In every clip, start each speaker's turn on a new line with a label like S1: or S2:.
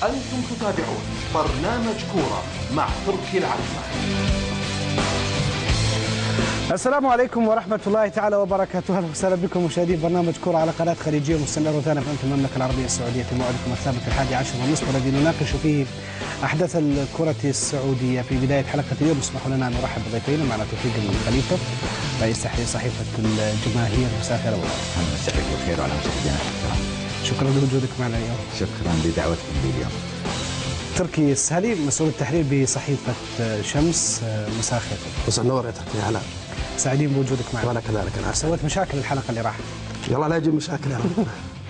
S1: أنتم تتابعون برنامج كورة مع تركي العريفة.
S2: السلام عليكم ورحمة الله تعالى وبركاته. أهلا وسهلا بكم مشاهدي برنامج كرة على قناة خليجية مستمر وثاني في المملكة العربية السعودية في موعدكم الثابت 11:30 والذي نناقش فيه أحداث الكرة السعودية. في بداية حلقة اليوم اسمحوا لنا أن نرحب بضيفينا معنا توفيق الخليفة رئيس تحرير صحيفة الجماهير. مساء الخير أبو عمر.
S3: مساء الخير وعلى مشاهدينا.
S2: شكرا لوجودك معنا اليوم.
S3: شكرا لدعوتكم لي اليوم.
S2: تركي السهلي مسؤول التحرير بصحيفة شمس. مساء الخير.
S4: مساء النور يا تركي. هلا.
S2: سعيدين بوجودك معنا.
S4: وانا كذلك. انا
S2: سويت مشاكل الحلقة اللي راحت.
S4: يلا لا يجيب مشاكل يا رب.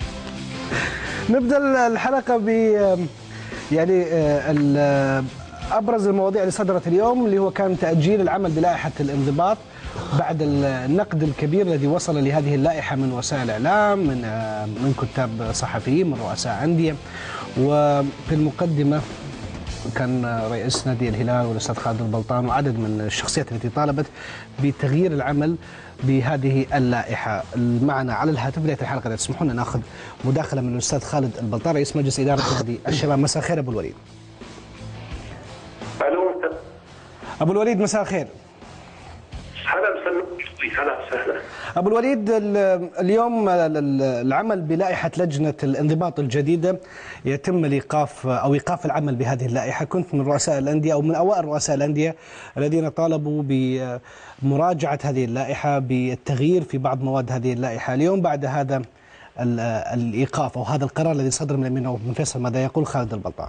S2: نبدا الحلقة ب يعني ابرز المواضيع اللي صدرت اليوم اللي هو كان تأجيل العمل بلائحة الانضباط بعد النقد الكبير الذي وصل لهذه اللائحة من وسائل الاعلام، من كتاب صحفيين، من رؤساء أندية. وفي المقدمة كان رئيس نادي الهلال والأستاذ خالد البلطان وعدد من الشخصيات التي طالبت بتغيير العمل بهذه اللائحة. معنا على الهاتف بداية الحلقة إذا تسمحون ناخذ مداخلة من الأستاذ خالد البلطان رئيس مجلس إدارة نادي الشباب. مساء الخير أبو الوليد. أبو الوليد مساء الخير.
S5: هلا وسهلا.
S2: أبو الوليد، اليوم العمل بلائحة لجنة الانضباط الجديدة يتم الإيقاف أو إيقاف العمل بهذه اللائحة. كنت من رؤساء الأندية أو من أوائل رؤساء الأندية الذين طالبوا بمراجعة هذه اللائحة بالتغيير في بعض مواد هذه اللائحة. اليوم بعد هذا الإيقاف أو هذا القرار الذي صدر من الأمير بن فيصل ماذا يقول خالد البلطان؟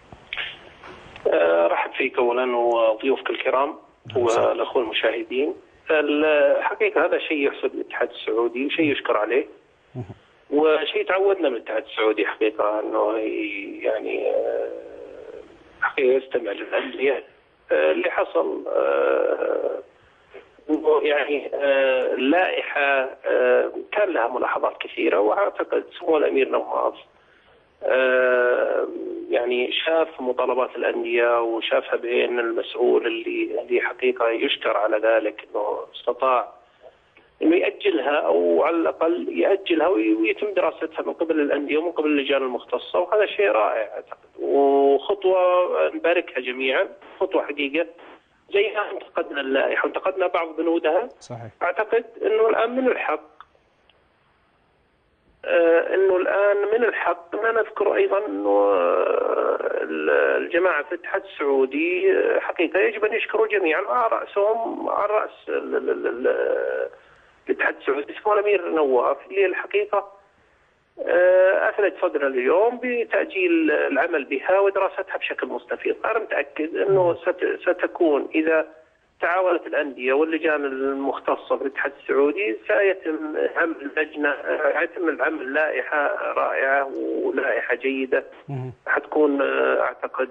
S5: رحب فيك أولا وضيوفك الكرام والأخوة المشاهدين. الحقيقة هذا شيء يحسب للاتحاد السعودي وشيء يشكر عليه وشيء تعودنا من الاتحاد السعودي حقيقة أنه يعني حقيقة يستمع للأندية. اللي حصل أنه يعني اللائحة كان لها ملاحظات كثيرة، وأعتقد سمو الأمير نواف يعني شاف مطالبات الأندية وشافها بعين المسؤول اللي حقيقة يشكر على ذلك، أنه استطاع أنه يأجلها أو على الأقل يأجلها ويتم دراستها من قبل الأندية ومن قبل اللجان المختصة، وهذا شيء رائع أعتقد وخطوة نباركها جميعا. خطوة حقيقة زي ما انتقدنا اللائحة وانتقدنا بعض بنودها. صحيح. أعتقد أنه الآن من الحق أن نذكر أيضا أنه الجماعة في الاتحاد السعودي حقيقة يجب أن يشكروا جميعا على رأسهم على رأس الاتحاد السعودي سمو الأمير نواف اللي الحقيقة أثلج صدرنا اليوم بتأجيل العمل بها ودراستها بشكل مستفيض. أنا متأكد أنه ستكون إذا تعاونت الأندية واللجان المختصة في الاتحاد السعودي سيتم العمل لائحة رائعة ولائحة جيدة حتكون أعتقد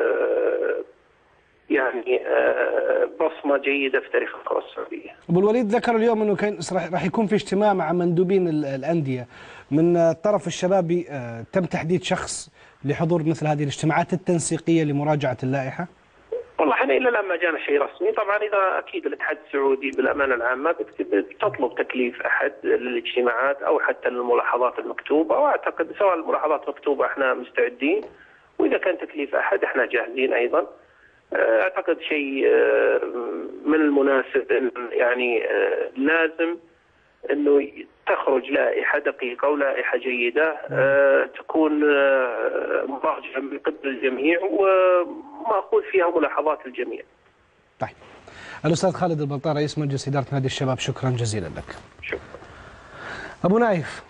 S5: يعني بصمة جيدة في تاريخ الكرة السعودية.
S2: أبو الوليد ذكر اليوم أنه راح يكون في اجتماع مع مندوبين الأندية من الطرف الشبابي. تم تحديد شخص لحضور مثل هذه الاجتماعات التنسيقية لمراجعة اللائحة؟
S5: والله احنا الى الان ما جانا شيء رسمي. طبعا اذا اكيد الاتحاد السعودي بالامانه العامه بتطلب تكليف احد للاجتماعات او حتى للملاحظات المكتوبه، واعتقد سواء الملاحظات المكتوبه احنا مستعدين، واذا كان تكليف احد احنا جاهزين ايضا. اعتقد شيء من المناسب يعني لازم انه تخرج لائحه دقيقه ولائحه جيده تكون مراجعه من قبل الجميع ومأخوذ فيها ملاحظات الجميع.
S2: طيب. الأستاذ خالد البلطان رئيس مجلس إدارة نادي الشباب، شكرا جزيلا لك.
S5: شكرا.
S2: أبو نايف،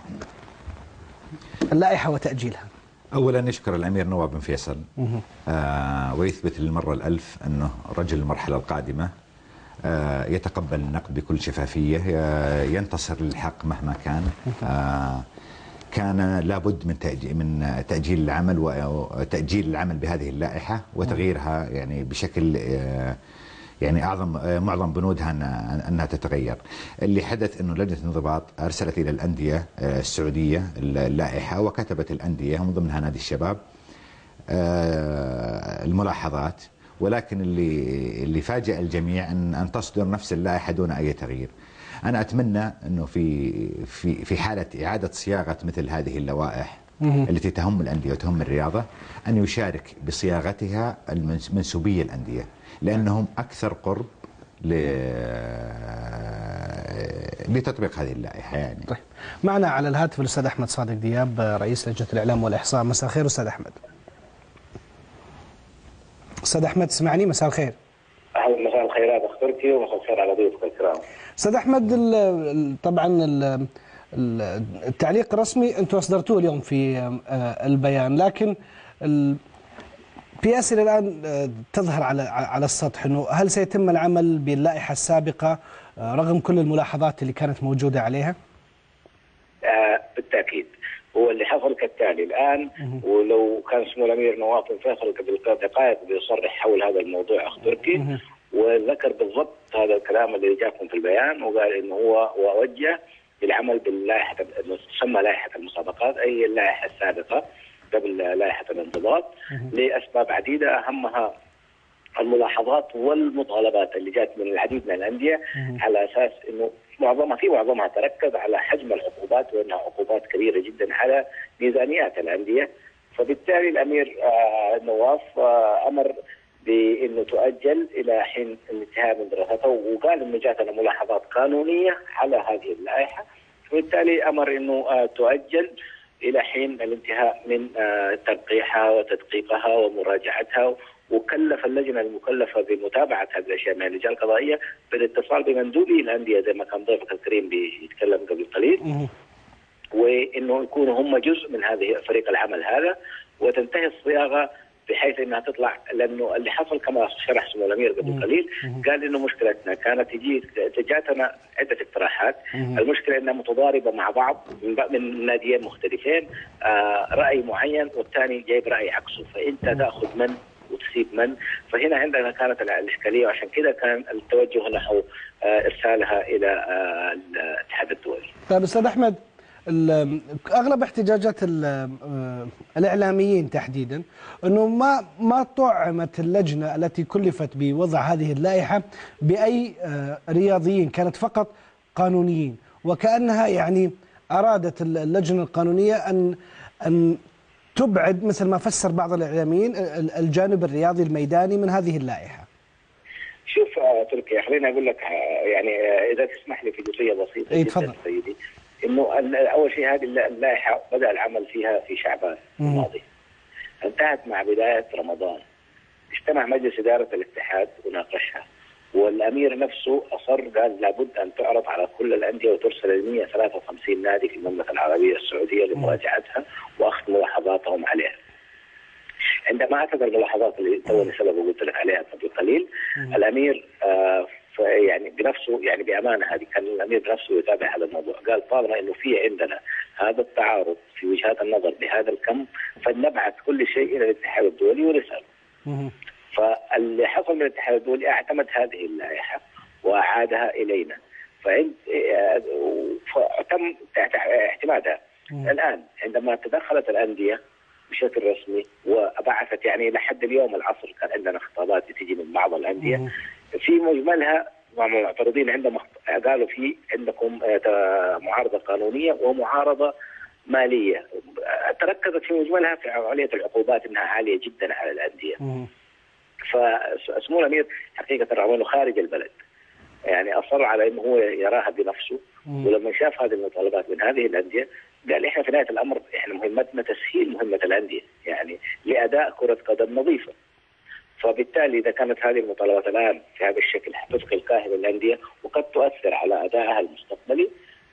S2: اللائحة وتأجيلها.
S3: أولا نشكر الأمير نواف بن فيصل ويثبت للمرة الألف أنه رجل المرحلة القادمة يتقبل النقد بكل شفافية، ينتصر للحق مهما كان. كان لابد من تأجيل العمل وتأجيل العمل بهذه اللائحة وتغييرها يعني بشكل يعني معظم بنودها أنها تتغير. اللي حدث أنه لجنة الانضباط أرسلت إلى الأندية السعودية اللائحة وكتبت الأندية ومن ضمنها نادي الشباب الملاحظات، ولكن اللي فاجأ الجميع أن تصدر نفس اللائحة دون أي تغيير. أنا أتمنى أنه في حالة إعادة صياغة مثل هذه اللوائح التي تهم الأندية وتهم الرياضة أن يشارك بصياغتها المنسوبية الأندية، لأنهم أكثر قرب لتطبيق هذه اللائحة يعني.
S2: طيب، معنا على الهاتف الأستاذ أحمد صادق دياب رئيس لجنة الإعلام والإحصاء. مساء الخير أستاذ أحمد. أستاذ أحمد تسمعني؟ مساء الخير.
S6: أهلا، مساء الخيرات أخ تركي، ومساء الخير على ضيوفك الكرام.
S2: أستاذ أحمد، طبعا التعليق الرسمي أنتم أصدرتوه اليوم في البيان، لكن في أسئلة الآن تظهر على السطح، أنه هل سيتم العمل باللائحة السابقة رغم كل الملاحظات اللي كانت موجودة عليها؟
S6: بالتأكيد. هو اللي حصل كالتالي الآن، ولو كان سمو الأمير نواف بن فيصل قبل دقائق بيصرح حول هذا الموضوع أخ تركي، وذكر بالضبط هذا الكلام اللي جاكم في البيان، وقال إنه هو وجه بالعمل باللائحة تسمى لائحة المسابقات، أي اللائحة السابقة قبل لائحة الانضباط، لأسباب عديدة أهمها الملاحظات والمطالبات اللي جات من العديد من الأندية، على أساس إنه معظمها تركز على حجم العقوبات، وأنها عقوبات كبيرة جدا على ميزانيات الأندية. فبالتالي الأمير نواف أمر بأنه تؤجل إلى حين انتهاء من دراسته، وقال إنه جاتنا ملاحظات قانونية على هذه اللائحة، فبالتالي أمر إنه تؤجل إلى حين الانتهاء من تنقيحها وتدقيقها ومراجعتها، وكلف اللجنة المكلفة بمتابعة هذه الأشياء من اللجان القضائية بالاتصال بمندوبي الأندية زي ما كان ضيفك الكريم بيتكلم قبل قليل، وإنه يكونوا هم جزء من هذه فريق العمل هذا، وتنتهي الصياغة بحيث انها تطلع. لانه اللي حصل كما شرح سمو الامير قبل قليل، قال انه مشكلتنا كانت جاتنا عده اقتراحات، المشكله انها متضاربه مع بعض من ناديين مختلفين، راي معين والثاني جايب راي عكسه، فانت تاخذ من وتسيب من، فهنا عندنا كانت الاشكاليه، وعشان كده كان التوجه نحو ارسالها الى الاتحاد الدولي.
S2: طيب استاذ احمد، اغلب احتجاجات الاعلاميين تحديدا انه ما طعمت اللجنه التي كلفت بوضع هذه اللائحه باي رياضيين، كانت فقط قانونيين، وكانها يعني ارادت اللجنه القانونيه ان تبعد، مثل ما فسر بعض الاعلاميين، الجانب الرياضي الميداني من هذه اللائحه.
S6: شوف تركي، خليني اقول لك يعني اذا تسمح لي في جزئيه بسيطه جدا سيدي، انه اول شيء هذه اللائحه بدا العمل فيها في شعبان الماضي، انتهت مع بدايه رمضان، اجتمع مجلس اداره الاتحاد وناقشها، والامير نفسه اصر، قال لابد ان تعرض على كل الانديه وترسل ل 153 نادي في المملكه العربيه السعوديه لمراجعتها واخذ ملاحظاتهم عليها. عندما اخذ الملاحظات اللي توني سبق وقلت لك عليها قبل قليل، الامير يعني بنفسه، يعني بامانه هذه كان الامير بنفسه يتابع هذا الموضوع، قال طالما انه في عندنا هذا التعارض في وجهات النظر بهذا الكم، فلنبعث كل شيء الى الاتحاد الدولي ونساله. فاللي حصل من الاتحاد الدولي اعتمد هذه اللائحه واعادها الينا، فتم اعتمادها. الان عندما تدخلت الانديه بشكل رسمي وبعثت، يعني لحد اليوم العصر كان عندنا خطابات تجي من بعض الانديه في مجملها معترضين، عندما قالوا في عندكم معارضه قانونيه ومعارضه ماليه، تركزت في مجملها في عمليه العقوبات انها عاليه جدا على الانديه. فسمو الامير حقيقه رغم انه خارج البلد يعني اصر على انه هو يراها بنفسه، ولما شاف هذه المطالبات من هذه الانديه قال احنا في نهايه الامر احنا مهمتنا تسهيل مهمه الانديه يعني لاداء كره قدم نظيفه. فبالتالي اذا كانت هذه المطالبات الان في هذا الشكل حتثقل كاهل الانديه وقد تؤثر على ادائها المستقبلي،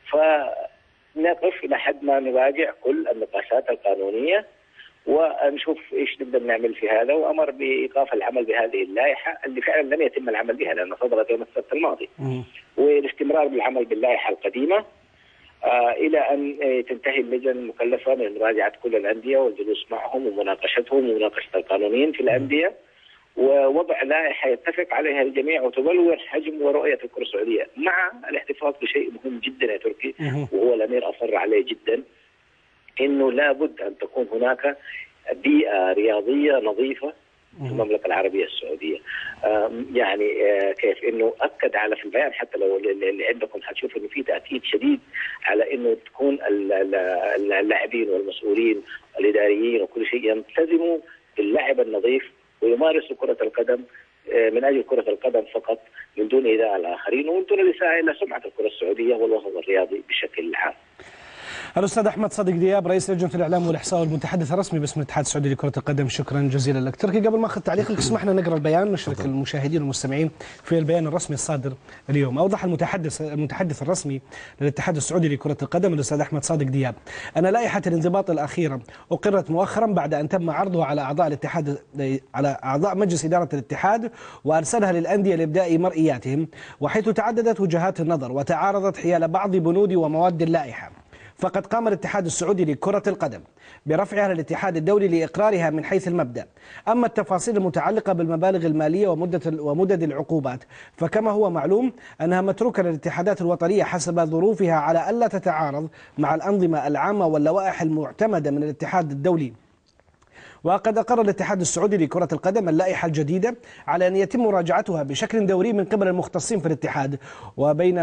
S6: فنقف لحد ما نراجع كل النقاشات القانونيه ونشوف ايش نقدر نعمل في هذا، وامر بايقاف العمل بهذه اللائحه اللي فعلا لم يتم العمل بها لانها صدرت يوم السبت الماضي، والاستمرار بالعمل باللائحه القديمه الى ان تنتهي اللجنه المكلفه من مراجعه كل الانديه والجلوس معهم ومناقشتهم ومناقشه القانونيين في الانديه، ووضع لائحه يتفق عليها الجميع وتبلور حجم ورؤيه الكره السعوديه، مع الاحتفاظ بشيء مهم جدا يا تركي، وهو الامير اصر عليه جدا، انه لابد ان تكون هناك بيئه رياضيه نظيفه في المملكة العربية السعودية. يعني كيف انه اكد على في البيان، حتى لو اللي عندكم حتشوف انه في تاكيد شديد على انه تكون اللاعبين والمسؤولين الاداريين وكل شيء يلتزموا باللعب النظيف ويمارسوا كرة القدم من اجل كرة القدم فقط، من دون ايذاء الاخرين ومن دون الاساءة الى سمعة الكرة السعودية والوسط الرياضي بشكل عام.
S2: الأستاذ أحمد صادق دياب رئيس لجنة الإعلام والإحصاء والمتحدث الرسمي باسم الاتحاد السعودي لكرة القدم، شكرا جزيلا لك. تركي، قبل ما أخذ تعليقك اسمحنا نقرأ البيان نشرك المشاهدين والمستمعين في البيان الرسمي الصادر اليوم. أوضح المتحدث الرسمي للاتحاد السعودي لكرة القدم الأستاذ أحمد صادق دياب أن لائحة الانضباط الأخيرة أقرت مؤخرا بعد أن تم عرضها على أعضاء مجلس إدارة الاتحاد وأرسلها للأندية لإبداء مرئياتهم، وحيث تعددت وجهات النظر وتعارضت حيال بعض بنود ومواد اللائحة. فقد قام الاتحاد السعودي لكرة القدم برفعها للاتحاد الدولي لإقرارها من حيث المبدأ. أما التفاصيل المتعلقة بالمبالغ المالية ومدد العقوبات فكما هو معلوم أنها متروكة للاتحادات الوطنية حسب ظروفها على ألا تتعارض مع الأنظمة العامة واللوائح المعتمدة من الاتحاد الدولي. وقد أقر الاتحاد السعودي لكرة القدم اللائحة الجديدة على أن يتم مراجعتها بشكل دوري من قبل المختصين في الاتحاد وبين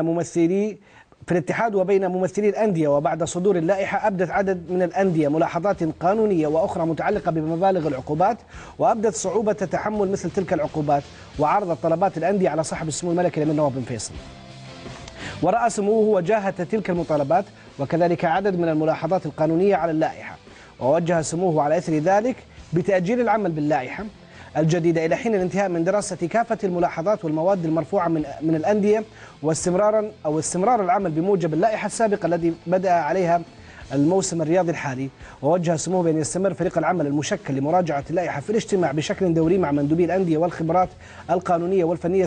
S2: ممثلي الأندية. وبعد صدور اللائحة أبدت عدد من الأندية ملاحظات قانونية وأخرى متعلقة بمبالغ العقوبات، وأبدت صعوبة تحمل مثل تلك العقوبات، وعرضت طلبات الأندية على صاحب السمو الملكي الأمير نواف بن فيصل، ورأى سموه وجاهة تلك المطالبات وكذلك عدد من الملاحظات القانونية على اللائحة. ووجه سموه على إثر ذلك بتأجيل العمل باللائحة الجديدة إلى حين الانتهاء من دراسة كافة الملاحظات والمواد المرفوعة من الأندية واستمرار العمل بموجب اللائحة السابقة الذي بدأ عليها الموسم الرياضي الحالي. ووجه سموه بأن يستمر فريق العمل المشكل لمراجعة اللائحة في الاجتماع بشكل دوري مع مندوبي الأندية والخبرات القانونية والفنية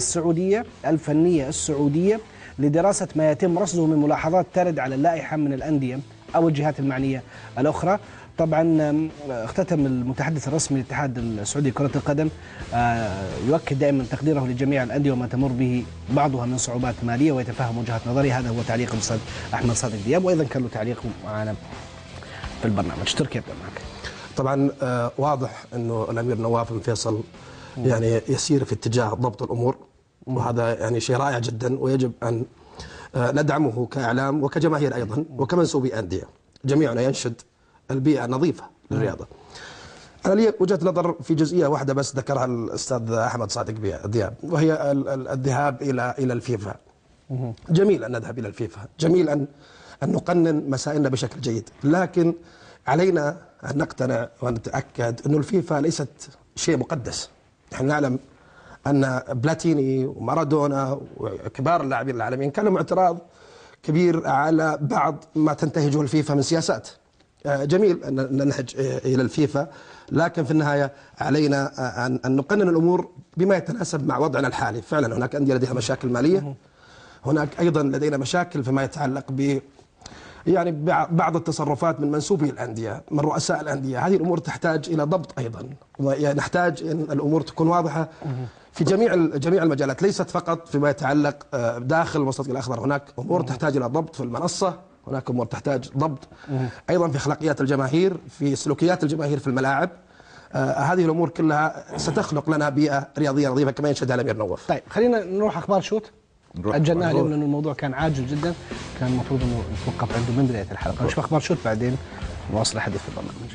S2: السعودية لدراسة ما يتم رصده من ملاحظات ترد على اللائحة من الأندية أو الجهات المعنية الأخرى. طبعا اختتم المتحدث الرسمي للاتحاد السعودي لكرة القدم يؤكد دائما تقديره لجميع الأندية وما تمر به بعضها من صعوبات مالية ويتفهم وجهة نظري. هذا هو تعليق الأستاذ أحمد صادق دياب، وأيضا كان له تعليق معنا في البرنامج. تركي يبدأ معك.
S4: طبعا واضح أنه الأمير نواف بن فيصل يعني يسير في اتجاه ضبط الأمور، وهذا يعني شيء رائع جدا ويجب أن ندعمه كإعلام وكجماهير أيضا وكمنسوبي أندية. جميعنا ينشد البيئة نظيفة للرياضة. أنا لي وجهة نظر في جزئية واحدة بس ذكرها الأستاذ أحمد صادق دياب، وهي الذهاب إلى الفيفا. جميل أن نذهب إلى الفيفا، جميل أن نقنن مسائلنا بشكل جيد، لكن علينا أن نقتنع ونتأكد أن الفيفا ليست شيء مقدس. نحن نعلم أن بلاتيني ومارادونا وكبار اللاعبين العالميين كان لهم اعتراض كبير على بعض ما تنتهجه الفيفا من سياسات. جميل أن ننهج إلى الفيفا، لكن في النهاية علينا أن نقنن الأمور بما يتناسب مع وضعنا الحالي. فعلا هناك أندية لديها مشاكل مالية، هناك أيضا لدينا مشاكل فيما يتعلق ب يعني بعض التصرفات من منسوبي الأندية، من رؤساء الأندية. هذه الأمور تحتاج إلى ضبط أيضا، ونحتاج أن الأمور تكون واضحة في جميع المجالات، ليست فقط فيما يتعلق داخل المستطيل الأخضر. هناك أمور تحتاج إلى ضبط في المنصة، هناك أمور تحتاج ضبط أيضا في أخلاقيات الجماهير، في سلوكيات الجماهير في الملاعب. هذه الأمور كلها ستخلق لنا بيئة رياضية نظيفة كما ينشدها الأمير نواف.
S2: طيب خلينا نروح أخبار شوت. أجلناها اليوم لأن الموضوع كان عاجل جدا، كان المفروض أنه نتوقف عنده من بداية الحلقة. نشوف أخبار شوت بعدين نواصل الحديث في البرنامج.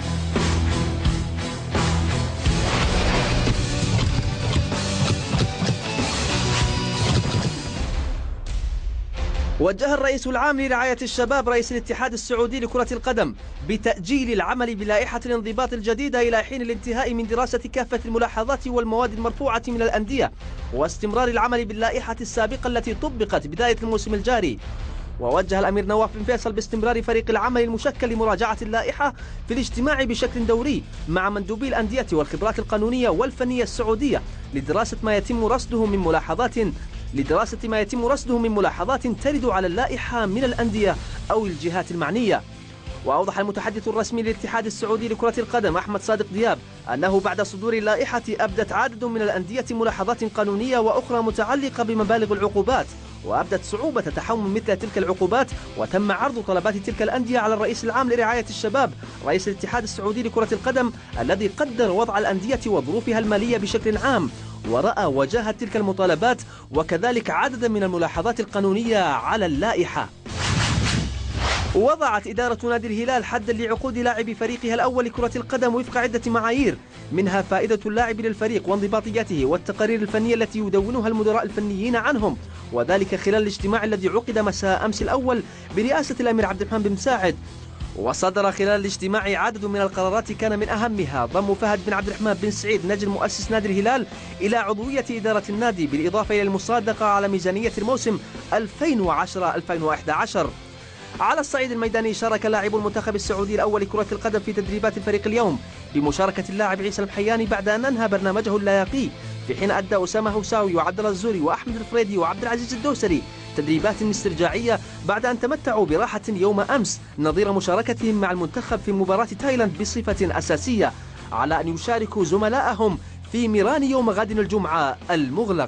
S7: وجه الرئيس العام لرعاية الشباب رئيس الاتحاد السعودي لكرة القدم بتأجيل العمل بلائحة الانضباط الجديدة إلى حين الانتهاء من دراسة كافة الملاحظات والمواد المرفوعة من الأندية واستمرار العمل باللائحة السابقة التي طبقت بداية الموسم الجاري. ووجه الأمير نواف بن فيصل باستمرار فريق العمل المشكل لمراجعة اللائحة في الاجتماع بشكل دوري مع مندوبي الأندية والخبرات القانونية والفنية السعودية لدراسة ما يتم رصده من ملاحظات ترد على اللائحة من الأندية أو الجهات المعنية. وأوضح المتحدث الرسمي للاتحاد السعودي لكرة القدم أحمد صادق دياب أنه بعد صدور اللائحة أبدت عدد من الأندية ملاحظات قانونية وأخرى متعلقة بمبالغ العقوبات، وأبدت صعوبة تحمل مثل تلك العقوبات، وتم عرض طلبات تلك الأندية على الرئيس العام لرعاية الشباب رئيس الاتحاد السعودي لكرة القدم، الذي قدر وضع الأندية وظروفها المالية بشكل عام، ورأى وجاهة تلك المطالبات وكذلك عددا من الملاحظات القانونية على اللائحة. وضعت إدارة نادي الهلال حدا لعقود لاعبي فريقها الأول لكرة القدم وفق عدة معايير، منها فائدة اللاعب للفريق وانضباطيته والتقارير الفنية التي يدونها المدراء الفنيين عنهم، وذلك خلال الاجتماع الذي عقد مساء أمس الأول برئاسة الأمير عبد الرحمن بن مساعد. وصدر خلال الاجتماع عدد من القرارات كان من أهمها ضم فهد بن عبد الرحمن بن سعيد نجم مؤسس نادي الهلال إلى عضوية إدارة النادي، بالإضافة إلى المصادقة على ميزانية الموسم 2010-2011. على الصعيد الميداني شارك لاعب المنتخب السعودي الأول لكرة القدم في تدريبات الفريق اليوم بمشاركة اللاعب عيسى المحياني بعد أن أنهى برنامجه اللياقي، في حين أدى أسامة هوساوي وعبد الله الزوري وأحمد الفريدي وعبد العزيز الدوسري تدريبات استرجاعية بعد أن تمتعوا براحة يوم أمس نظير مشاركتهم مع المنتخب في مباراة تايلاند بصفة أساسية، على أن يشاركوا زملائهم في ميران يوم غد الجمعة المغلق.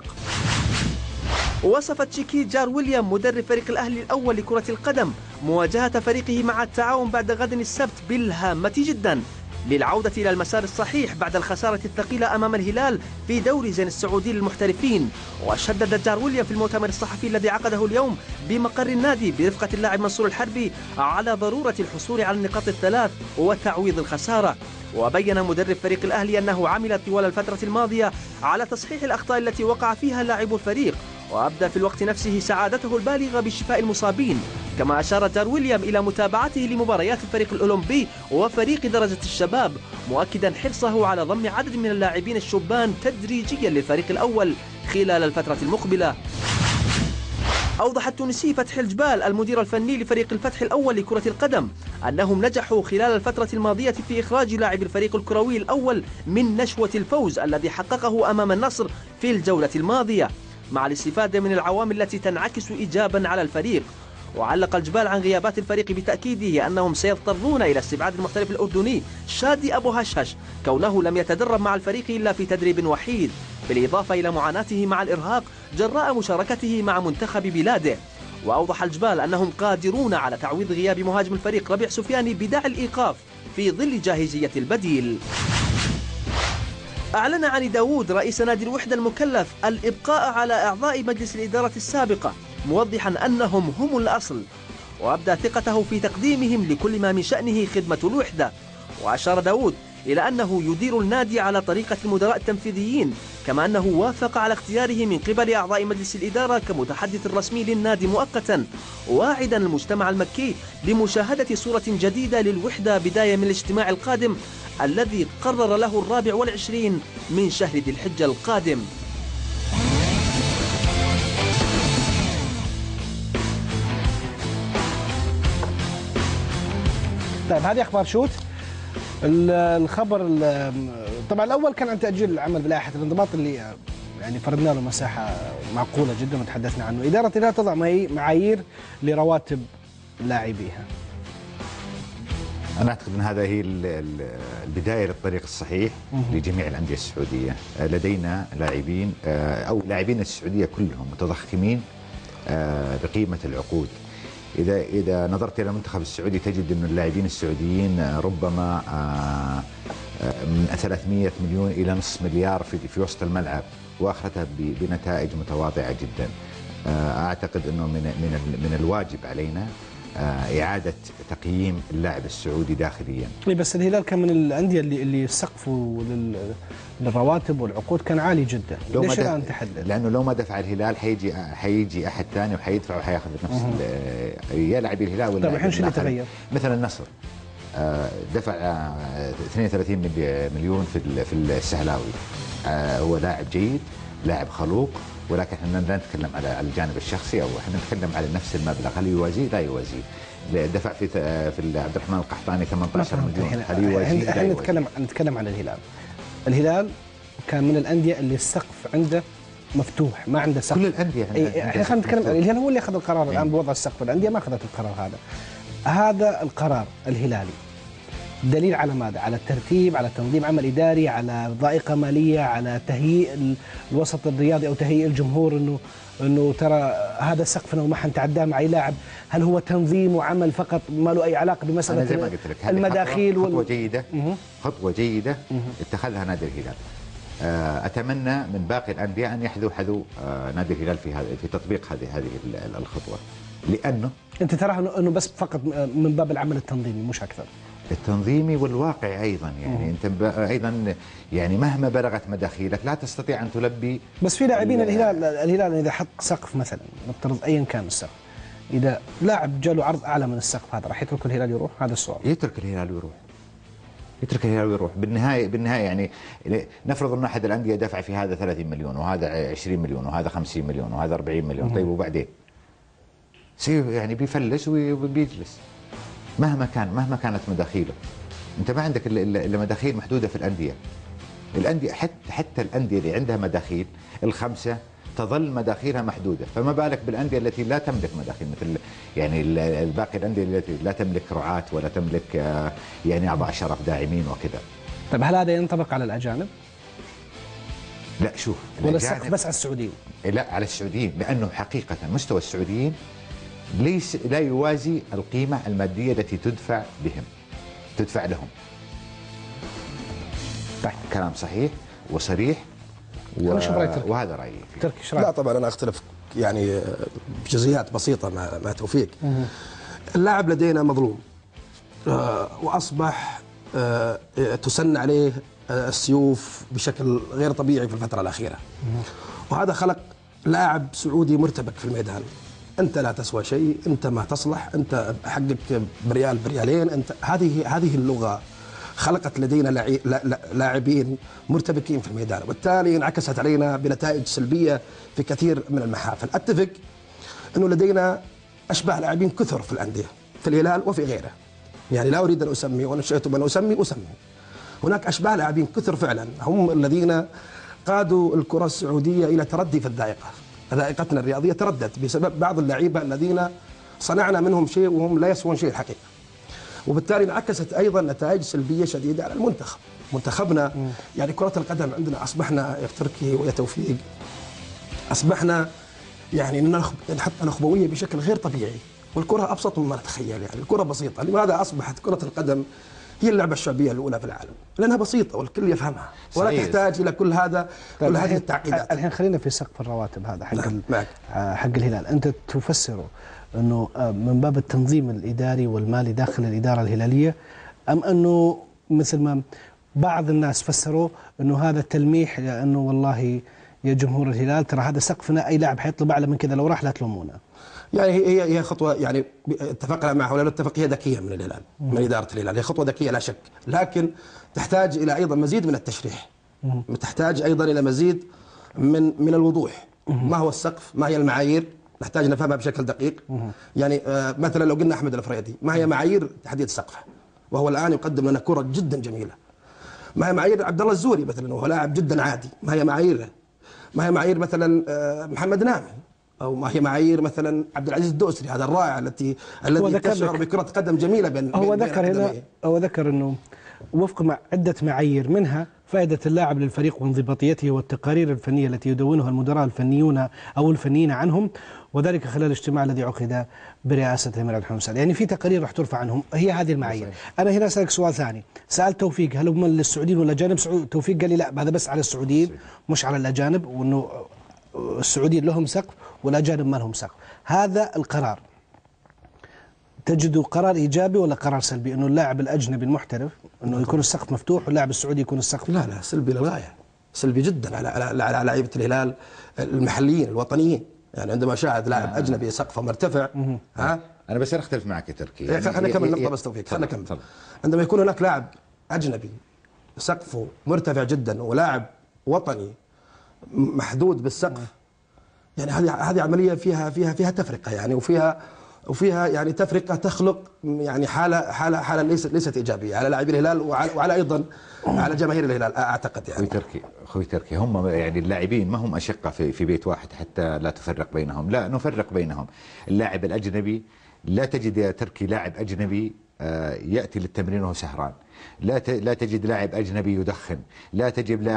S7: وصف تشيكي جار ويليام مدرب فريق الأهلي الأول لكرة القدم مواجهة فريقه مع التعاون بعد غد السبت بالهامة جدا للعودة إلى المسار الصحيح بعد الخسارة الثقيلة أمام الهلال في دوري زين السعودي للمحترفين. وشدد جار ويليام في المؤتمر الصحفي الذي عقده اليوم بمقر النادي برفقة اللاعب منصور الحربي على ضرورة الحصول على النقاط الثلاث وتعويض الخسارة. وبين مدرب فريق الأهلي أنه عمل طوال الفترة الماضية على تصحيح الأخطاء التي وقع فيها لاعبو الفريق، وأبدى في الوقت نفسه سعادته البالغة بشفاء المصابين. كما أشار جار ويليام إلى متابعته لمباريات الفريق الأولمبي وفريق درجة الشباب، مؤكدا حرصه على ضم عدد من اللاعبين الشبان تدريجيا للفريق الأول خلال الفترة المقبلة. أوضح التونسي فتحي الجبال المدير الفني لفريق الفتح الأول لكرة القدم أنهم نجحوا خلال الفترة الماضية في إخراج لاعب الفريق الكروي الأول من نشوة الفوز الذي حققه أمام النصر في الجولة الماضية، مع الاستفادة من العوامل التي تنعكس إيجابا على الفريق. وعلق الجبال عن غيابات الفريق بتأكيده أنهم سيضطرون إلى استبعاد المحترف الأردني شادي أبو هشهش كونه لم يتدرب مع الفريق إلا في تدريب وحيد، بالإضافة إلى معاناته مع الإرهاق جراء مشاركته مع منتخب بلاده. وأوضح الجبال أنهم قادرون على تعويض غياب مهاجم الفريق ربيع سفياني بداعي الإيقاف في ظل جاهزية البديل. أعلن علي داوود رئيس نادي الوحدة المكلف الإبقاء على أعضاء مجلس الإدارة السابقة، موضحا أنهم هم الأصل، وأبدى ثقته في تقديمهم لكل ما من شأنه خدمة الوحدة. وأشار داوود إلى أنه يدير النادي على طريقة المدراء التنفيذيين، كما أنه وافق على اختياره من قبل أعضاء مجلس الإدارة كمتحدث رسمي للنادي مؤقتا، واعدا المجتمع المكي بمشاهدة صورة جديدة للوحدة بداية من الاجتماع القادم الذي قرر له 24 من شهر ذي الحجة القادم.
S2: طيب هذه أخبار شوت. الخبر طبعا الأول كان عن تأجيل العمل بلائحة الانضباط اللي يعني فرضنا له مساحة معقولة جدا وتحدثنا عنه. إدارة الهلال تضع معايير لرواتب لاعبيها.
S3: أنا أعتقد أن هذا هي البداية للطريق الصحيح لجميع الأندية السعودية. لدينا لاعبين أو لاعبين السعودية كلهم متضخمين بقيمة العقود. إذا نظرت إلى المنتخب السعودي تجد أن اللاعبين السعوديين ربما من 300 مليون إلى نصف مليار في وسط الملعب، وآخرتها بنتائج متواضعة جدا. أعتقد أنه من الواجب علينا إعادة تقييم اللاعب السعودي داخليا.
S2: بس الهلال كان من الأندية اللي سقفوا للرواتب والعقود كان عالي جدا. ليش الآن تحدد؟
S3: لأنه لو ما دفع الهلال حيجي أحد ثاني وحيدفع وحياخذ نفس يا لاعبي الهلال ولا.
S2: طيب الحين شو اللي تغير؟
S3: مثلا النصر دفع 32 مليون في السهلاوي. هو لاعب جيد، لاعب خلوق، ولكن احنا لا نتكلم على الجانب الشخصي، او احنا نتكلم على نفس المبلغ، هل يوازيه؟ لا يوازيه. دفع في عبد الرحمن القحطاني 18 مليون، هل يوازيه؟
S2: احنا نتكلم عن الهلال. الهلال كان من الانديه اللي السقف عنده مفتوح، ما عنده سقف.
S3: كل الانديه
S2: احنا خلينا نتكلم. الهلال هو اللي اخذ القرار الان بوضع السقف، الانديه ما اخذت القرار هذا. هذا القرار الهلالي دليل على ماذا؟ على الترتيب، على تنظيم عمل إداري، على ضائقة مالية، على تهيئ الوسط الرياضي أو تهيئ الجمهور انه ترى هذا سقفنا وما حنتعداه مع اي لاعب. هل هو تنظيم وعمل فقط ما له اي علاقه بمساله
S3: زي ما قلت لك
S2: المداخيل
S3: خطوه جيده اتخذها نادي الهلال. اتمنى من باقي الانديه ان يحذو حذو نادي الهلال في تطبيق هذه الخطوه، لانه
S2: انت تراها انه بس فقط من باب العمل التنظيمي مش اكثر.
S3: التنظيمي والواقع ايضا، يعني انت ايضا يعني مهما بلغت مداخيلك لا تستطيع ان تلبي.
S2: بس في لاعبين الهلال اذا حط سقف مثلا، نفترض ايا كان السقف، اذا لاعب جاله عرض اعلى من السقف هذا راح يترك الهلال يروح؟ هذا السؤال.
S3: يترك الهلال ويروح بالنهايه يعني نفرض ان احد الانديه دفع في هذا 30 مليون وهذا 20 مليون وهذا 50 مليون وهذا 40 مليون. طيب وبعدين يعني بيفلس وبيجلس مهما كانت مداخيله. انت ما عندك الا مداخيل محدوده في الانديه حتى الانديه اللي عندها مداخيل الخمسه تظل مداخيلها محدوده، فما بالك بالانديه التي لا تملك مداخيل، مثل يعني الباقي الانديه التي لا تملك رعاة ولا تملك يعني اعضاء شرف داعمين وكذا.
S2: طيب هل هذا ينطبق على الاجانب؟
S3: لا شوف،
S2: ولا السقف بس على السعوديين؟
S3: لا على السعوديين، لانه حقيقه مستوى السعوديين لا يوازي القيمة المادية التي تدفع لهم.
S2: طيب
S3: كلام صحيح وصريح وهذا رأيي.
S4: لا طبعا أنا أختلف يعني بجزئيات بسيطة مع توفيق. اللاعب لدينا مظلوم وأصبح تسن عليه السيوف بشكل غير طبيعي في الفترة الأخيرة، وهذا خلق لاعب سعودي مرتبك في الميدان. أنت لا تسوى شيء، أنت ما تصلح، أنت حقك بريال بريالين. أنت هذه اللغة خلقت لدينا لاعبين مرتبكين في الميدان، وبالتالي انعكست علينا بنتائج سلبية في كثير من المحافل. أتفق أنه لدينا أشباه لاعبين كثر في الأندية في الهلال وفي غيره، يعني لا أريد أن أسمي، وأنا شئت من أسمي. هناك أشباه لاعبين كثر فعلا هم الذين قادوا الكرة السعودية إلى تردي في ذائقتنا الرياضية تردت بسبب بعض اللعيبة الذين صنعنا منهم شيء وهم لا يسوون شيء الحقيقة، وبالتالي انعكست أيضا نتائج سلبية شديدة على المنتخب. منتخبنا يعني كرة القدم عندنا أصبحنا يا تركي ويا توفيق، أصبحنا يعني نحط الأخوة بشكل غير طبيعي، والكرة أبسط مما نتخيل. يعني الكرة بسيطة. لماذا أصبحت كرة القدم هي اللعبة الشعبية الأولى في العالم؟ لأنها بسيطة والكل يفهمها ولا تحتاج إلى كل هذه التعقيدات.
S2: الحين خلينا في سقف الرواتب هذا حق الهلال. أنت تفسره أنه من باب التنظيم الإداري والمالي داخل الإدارة الهلالية، أم أنه مثل ما بعض الناس فسروا أنه هذا تلميح لأنه والله يا جمهور الهلال ترى هذا سقفنا، أي لاعب حيطلب أعلى من كذا لو راح لا تلومونه؟
S4: يعني هي خطوة يعني اتفقنا معه ولا نتفق، هي ذكية من الهلال، من إدارة الهلال. هي خطوة ذكية لا شك، لكن تحتاج إلى أيضا مزيد من التشريح، تحتاج أيضا إلى مزيد من الوضوح. ما هو السقف؟ ما هي المعايير؟ نحتاج نفهمها بشكل دقيق. يعني مثلا لو قلنا أحمد الفريدي، ما هي معايير تحديد سقفه؟ وهو الآن يقدم لنا كرة جدا جميلة. ما هي معايير عبد الله الزوري مثلا وهو لاعب جدا عادي؟ ما هي معاييره؟ ما هي معايير مثلا محمد نامي؟ أو ما هي معايير مثلا عبد العزيز الدوسري هذا الرائع الذي تشعر بكرة قدم جميلة بين
S2: هو ذكر أنه وفق مع عدة معايير، منها فائدة اللاعب للفريق وانضباطيته والتقارير الفنية التي يدونها المدراء الفنيون أو الفنيين عنهم، وذلك خلال الاجتماع الذي عقد برئاسة الأمير عبد الحميد السعد. يعني في تقارير راح ترفع عنهم، هي هذه المعايير. أنا هنا أسألك سؤال ثاني، سألت توفيق هل هم للسعوديين ولا الأجانب؟ توفيق قال لي لا، هذا بس على السعوديين مش على الأجانب، وأنه السعوديين لهم سقف والأجانب ما لهم سقف. هذا القرار تجده قرار إيجابي ولا قرار سلبي؟ أنه اللاعب الأجنبي المحترف أنه يكون السقف مفتوح واللاعب السعودي يكون السقف؟
S4: لا سلبي للغاية، سلبي جدا على لاعيبة الهلال المحليين الوطنيين. يعني عندما شاهد لاعب أجنبي سقفه مرتفع
S3: أنا بس أختلف معك يا تركي.
S4: خلينا نكمل النقطة بس توفيق، خلينا نكمل. عندما يكون هناك لاعب أجنبي سقفه مرتفع جدا ولاعب وطني محدود بالسقف، يعني هذه عملية فيها تفرقة، يعني وفيها يعني تفرقة تخلق يعني حالة ليست إيجابية على لاعبي الهلال وعلى أيضا على جماهير الهلال أعتقد. يعني
S3: أخوي تركي هم يعني اللاعبين ما هم أشقة في بيت واحد حتى لا تفرق بينهم، لا نفرق بينهم. اللاعب الأجنبي لا تجد يا تركي لاعب أجنبي يأتي للتمرين وهو سهران، لا تجد لاعب اجنبي يدخن، لا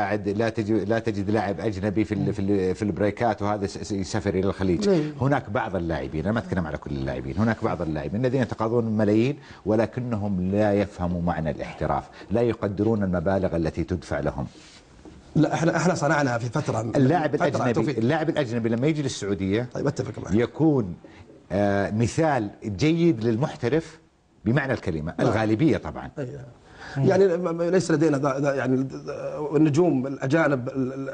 S3: تجد لاعب اجنبي في البريكات وهذا يسافر الى الخليج. هناك بعض اللاعبين، انا ما اتكلم على كل اللاعبين، هناك بعض اللاعبين الذين يتقاضون ملايين ولكنهم لا يفهموا معنى الاحتراف، لا يقدرون المبالغ التي تدفع لهم.
S4: لا احنا صنعنا في فتره
S3: اللاعب الاجنبي لما يجي للسعوديه
S4: طيب اتفق معك
S3: يكون مثال جيد للمحترف بمعنى الكلمه، الغالبيه طبعا.
S4: يعني ليس لدينا يعني النجوم الاجانب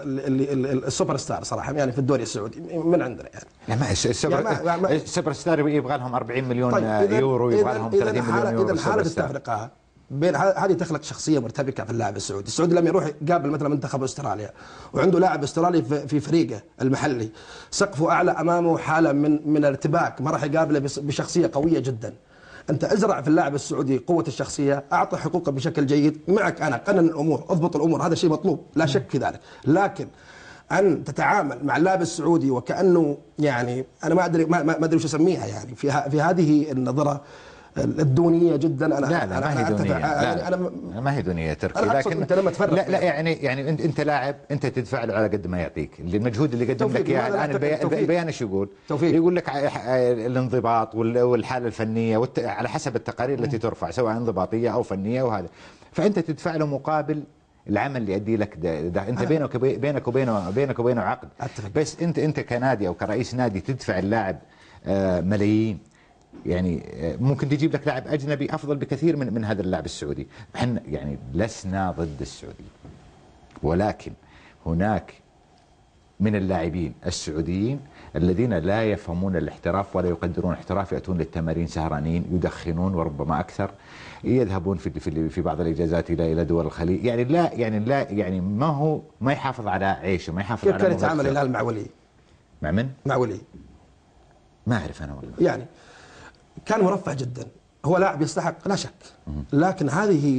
S4: السوبر ستار صراحه يعني في الدوري السعودي من عندنا يعني.
S3: لا ما السوبر ستار يبغى لهم 40 مليون
S4: طيب
S3: يورو، يبغى لهم 30 مليون يورو.
S4: اذا حاله التفرقه بين هذه تخلق شخصيه مرتبكه في اللاعب السعودي. السعودي لما يروح يقابل مثلا منتخب استراليا وعنده لاعب استرالي في فريقه المحلي سقفه اعلى امامه حاله من الارتباك، ما راح يقابله بشخصيه قويه جدا. انت ازرع في اللاعب السعودي قوه الشخصيه، اعطى حقوقه بشكل جيد، معك انا قنن الامور، اضبط الامور، هذا شيء مطلوب لا شك في ذلك. لكن ان تتعامل مع اللاعب السعودي وكانه يعني انا ما ادري وش اسميها يعني في هذه النظره الدونيه جدا.
S3: لا ما هي دونيه، ما هي دونيه تركي، لكن
S4: انت لما تفرق
S3: لا يعني انت لاعب، انت تدفع له على قد ما يعطيك، المجهود اللي قدم لك اياه. الان البيان ايش يقول؟ يقول لك الانضباط والحاله الفنيه على حسب التقارير التي ترفع سواء انضباطيه او فنيه وهذا، فانت تدفع له مقابل العمل اللي يؤدي لك ده انت بينك وبينه عقد. بس انت كنادي او كرئيس نادي تدفع اللاعب ملايين، يعني ممكن تجيب لك لاعب اجنبي افضل بكثير من هذا اللاعب السعودي. احنا يعني لسنا ضد السعودي، ولكن هناك من اللاعبين السعوديين الذين لا يفهمون الاحتراف ولا يقدرون الاحتراف، ياتون للتمارين سهرانين، يدخنون وربما اكثر، يذهبون في بعض الاجازات الى دول الخليج، يعني ما يحافظ على عيشه، ما يحافظ على.
S4: كيف كان يتعامل الهلال مع ولي؟
S3: مع من؟
S4: مع ولي.
S3: ما اعرف انا والله.
S4: يعني كان مرفه جدا، هو لاعب يستحق لا شك، لكن هذه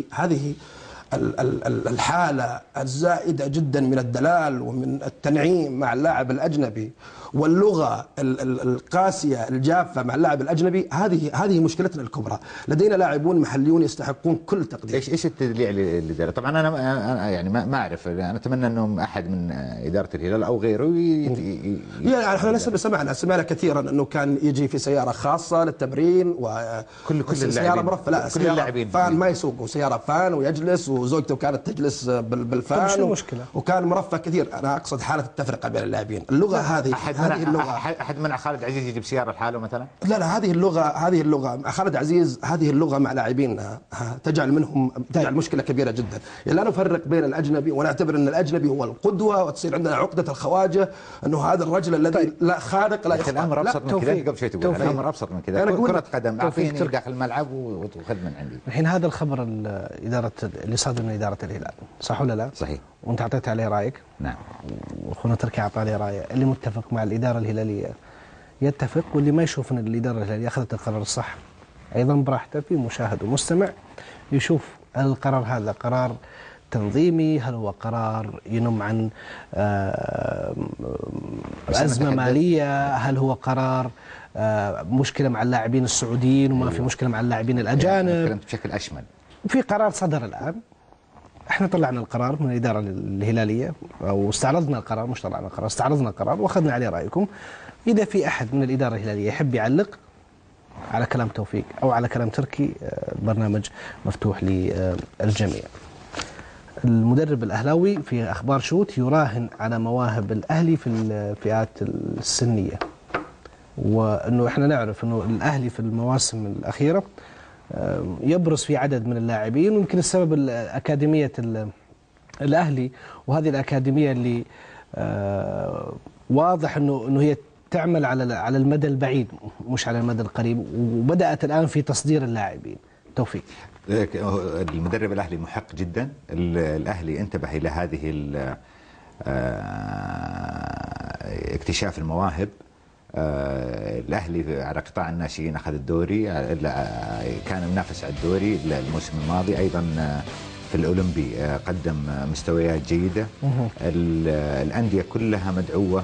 S4: الحالة الزائدة جدا من الدلال ومن التنعيم مع اللاعب الأجنبي واللغة القاسية الجافة مع اللاعب الأجنبي، هذه مشكلتنا الكبرى. لدينا لاعبون محليون يستحقون كل تقدير.
S3: ايش التدليع اللي دار؟ طبعا انا يعني ما اعرف، انا اتمنى انه احد من اداره الهلال او غيره
S4: يعني احنا سمعنا كثيرا انه كان يجي في سياره خاصه للتمرين
S3: كل
S4: سياره مرفه، لا
S3: كل اللاعبين
S4: فان ما يسوق، سياره فان ويجلس، وزوجته كانت تجلس بالفان
S2: المشكله
S4: وكان مرفه كثير. انا اقصد حاله التفرقه بين اللاعبين. اللغه هذه
S3: أحد منع خالد عزيز يجيب سيارة لحاله مثلا؟
S4: لا هذه اللغة خالد عزيز، هذه اللغة مع لاعبيننا تجعل مشكلة كبيرة جدا. يعني لا نفرق بين الأجنبي ونعتبر أن الأجنبي هو القدوة وتصير عندنا عقدة الخواجة أنه هذا الرجل الذي لا خارق لا يخطئ.
S3: الأمر أبسط من كذا، قبل شوي تقول الأمر أبسط من كذا، كرة قدم أعطيني داخل الملعب وخذ من عندي.
S2: الحين هذا الخبر اللي صادر من إدارة الهلال صح ولا لا؟
S3: صحيح.
S2: وأنت أعطيت عليه رأيك؟
S3: نعم.
S2: وأخونا تركي أعطى عليه رأيه. اللي متفق مع الإدارة الهلالية يتفق، واللي ما يشوف أن الإدارة الهلالية أخذت القرار الصح أيضا براحته في مشاهد ومستمع يشوف هل القرار هذا قرار تنظيمي، هل هو قرار ينم عن أزمة مالية، هل هو قرار مشكلة مع اللاعبين السعوديين وما في مشكلة مع اللاعبين الأجانب.
S3: بشكل أشمل
S2: في قرار صدر الآن، احنا طلعنا القرار من الإدارة الهلالية أو استعرضنا القرار، مش طلعنا القرار، استعرضنا القرار وأخذنا عليه رأيكم. إذا في أحد من الإدارة الهلالية يحب يعلق على كلام توفيق أو على كلام تركي، البرنامج مفتوح للجميع. المدرب الأهلاوي في أخبار شوت يراهن على مواهب الأهلي في الفئات السنية، وأنه إحنا نعرف أنه الأهلي في المواسم الأخيرة يبرز في عدد من اللاعبين، ويمكن السبب أكاديمية الأهلي، وهذه الأكاديمية اللي واضح أنه هي تعمل على المدى البعيد مش على المدى القريب، وبدأت الآن في تصدير اللاعبين. توفيق.
S3: المدرب الأهلي محق جدا، الأهلي انتبه إلى هذه اكتشاف المواهب. الأهلي على قطاع الناشئين أخذ الدوري، كان منافس على الدوري الموسم الماضي، أيضا في الأولمبي قدم مستويات جيدة. الأندية كلها مدعوة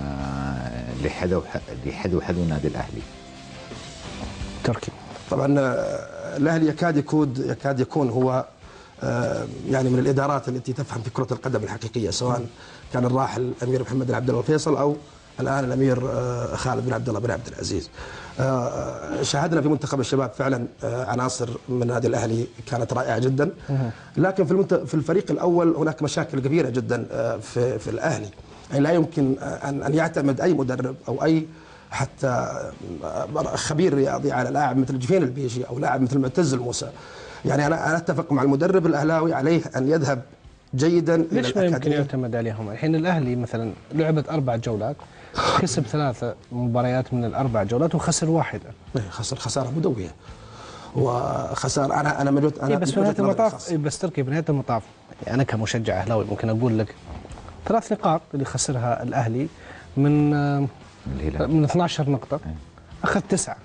S3: لحذو النادي الأهلي.
S4: تركي. طبعا الأهلي يكاد يكون هو يعني من الادارات التي تفهم في كره القدم الحقيقيه، سواء كان الراحل الامير محمد بن عبد الله الفيصل او الان الامير خالد بن عبد الله بن عبد العزيز. شاهدنا في منتخب الشباب فعلا عناصر من النادي الاهلي كانت رائعه جدا، لكن في الفريق الاول هناك مشاكل كبيره جدا في الاهلي، يعني لا يمكن ان يعتمد اي مدرب او اي حتى خبير رياضي على لاعب مثل جفين البيشي او لاعب مثل معتز الموسى. يعني انا اتفق مع المدرب الاهلاوي عليه ان يذهب جيدا الى
S2: ليش ما يمكن يعتمد عليهم؟ الحين الاهلي مثلا لعبت 4 جولات، كسب 3 مباريات من ال4 جولات وخسر واحده.
S4: خسر خساره مدويه وخساره. انا مجد انا
S2: بس في نهايه المطاف بس تركي بنهايه المطاف يعني انا كمشجع اهلاوي ممكن اقول لك 3 نقاط اللي خسرها الاهلي من 12 نقطه اخذ 9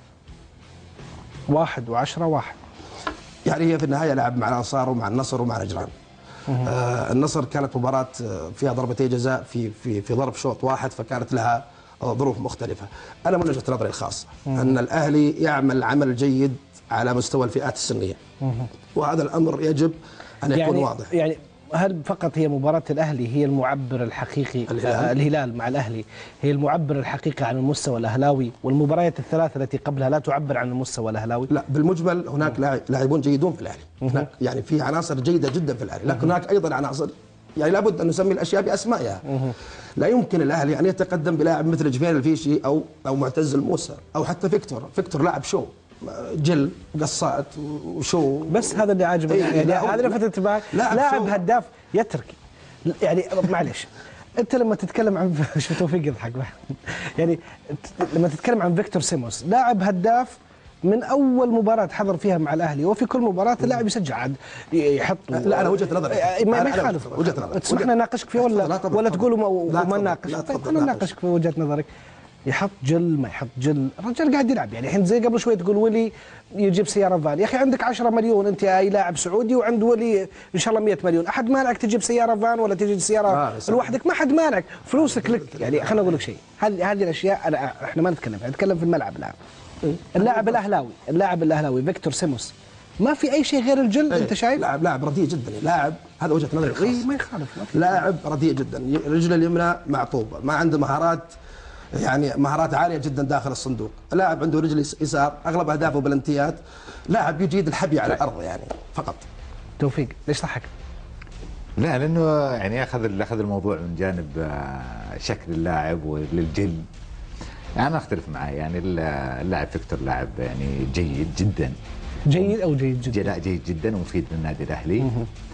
S2: 1 و10 1.
S4: يعني هي في النهايه لعب مع الانصار ومع النصر ومع نجران. النصر كانت مباراة فيها ضربتي جزاء في ضرب شوط واحد، فكانت لها ظروف مختلفة. أنا من وجهة نظري الخاصة أن الأهلي يعمل عمل جيد على مستوى الفئات السنية، وهذا الأمر يجب أن يكون واضح.
S2: يعني هل فقط هي مباراة الأهلي هي المعبر الحقيقي؟ الهلال مع الأهلي هي المعبر الحقيقي عن المستوى الأهلاوي، والمباريات الثلاثة التي قبلها لا تعبر عن المستوى الأهلاوي؟
S4: لا، بالمجمل هناك لاعبون جيدون في الأهلي، هناك يعني في عناصر جيدة جدا في الأهلي، لكن هناك أيضا عناصر يعني لابد أن نسمي الأشياء بأسمائها. لا يمكن الأهلي أن يتقدم بلاعب مثل جفين الفيشي أو معتز الموسى أو حتى فيكتور لاعب شو جل قصات وشو.
S2: بس هذا اللي عاجبني يعني هذا لفت انتباهك، لاعب هداف يتركي. يعني معلش انت لما تتكلم عن شو توفيق يضحك يعني لما تتكلم عن فيكتور سيموس لاعب هداف من اول مباراه حضر فيها مع الاهلي، وفي كل مباراه اللاعب يسجل عاد يحط.
S4: لا انا وجهه نظري
S2: ما يخالف
S4: وجهه نظري.
S2: تسمحنا نناقشك فيها ولا تقول وما نناقش؟ طيب خلينا نناقشك في وجهه نظرك. يحط جل ما يحط جل، الرجال قاعد يلعب. يعني الحين زي قبل شوي تقول ولي يجيب سياره فان، يا اخي عندك 10 مليون انت اي لاعب سعودي، وعند ولي ان شاء الله 100 مليون، احد مانعك تجيب سياره فان ولا تجيب سياره لوحدك؟ ما حد مانعك، فلوسك لك. يعني خلينا اقول لك شيء، هذه الاشياء احنا ما نتكلم، نتكلم في الملعب الان. اللاعب الاهلاوي فيكتور سيموس ما في اي شيء غير الجل. انت شايف
S4: لاعب رديء جدا، لاعب هذا وجهه نظري الخاصه.
S2: ما يخالف،
S4: لاعب رديء جدا، رجله اليمنى معطوبه، ما عنده مهارات، يعني مهارات عاليه جدا داخل الصندوق. لاعب عنده رجل يسار، اغلب اهدافه بلنتيات، لاعب يجيد الحبي على الارض يعني فقط.
S2: توفيق ليش ضحك؟
S3: لا لانه يعني اخذ الموضوع من جانب شكل اللاعب وللجل. انا اختلف معه، يعني اللاعب فيكتور لاعب يعني جيد جدا.
S2: جيد او جيد جدا؟
S3: لا جيد جدا ومفيد للنادي الاهلي.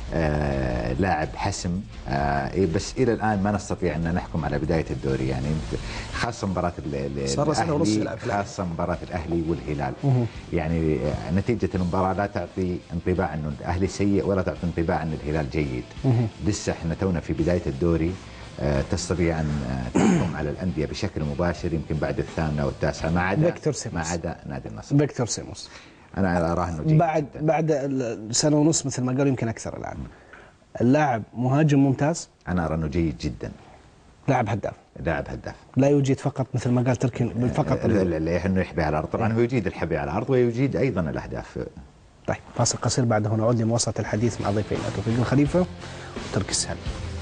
S3: لاعب حسم. بس الى الان ما نستطيع ان نحكم على بدايه الدوري، يعني خاصه مباراه الاهلي، خاصه مباراه الاهلي والهلال. يعني نتيجه المباراه لا تعطي انطباع انه الاهلي سيء ولا تعطي انطباع ان الهلال جيد. لسه احنا تونا في بدايه الدوري. تستطيع ان تحكم على الانديه بشكل مباشر يمكن بعد الثامنه والتاسعه ما عدا نادي النصر.
S2: فيكتور سيموس
S3: انا اراه انه جيد
S2: بعد سنه ونص مثل ما قالوا يمكن اكثر. اللاعب مهاجم ممتاز.
S3: انا ارى انه جيد جدا.
S2: لاعب هداف لا يجيد فقط مثل ما قال تركي فقط
S3: انه يحبي على الارض. طبعا هو يجيد الحبي على الارض ويجيد ايضا الاهداف.
S2: طيب فاصل قصير، بعده نعود لمواصله الحديث مع ضيفينا توفيق الخليفه وتركي السهل.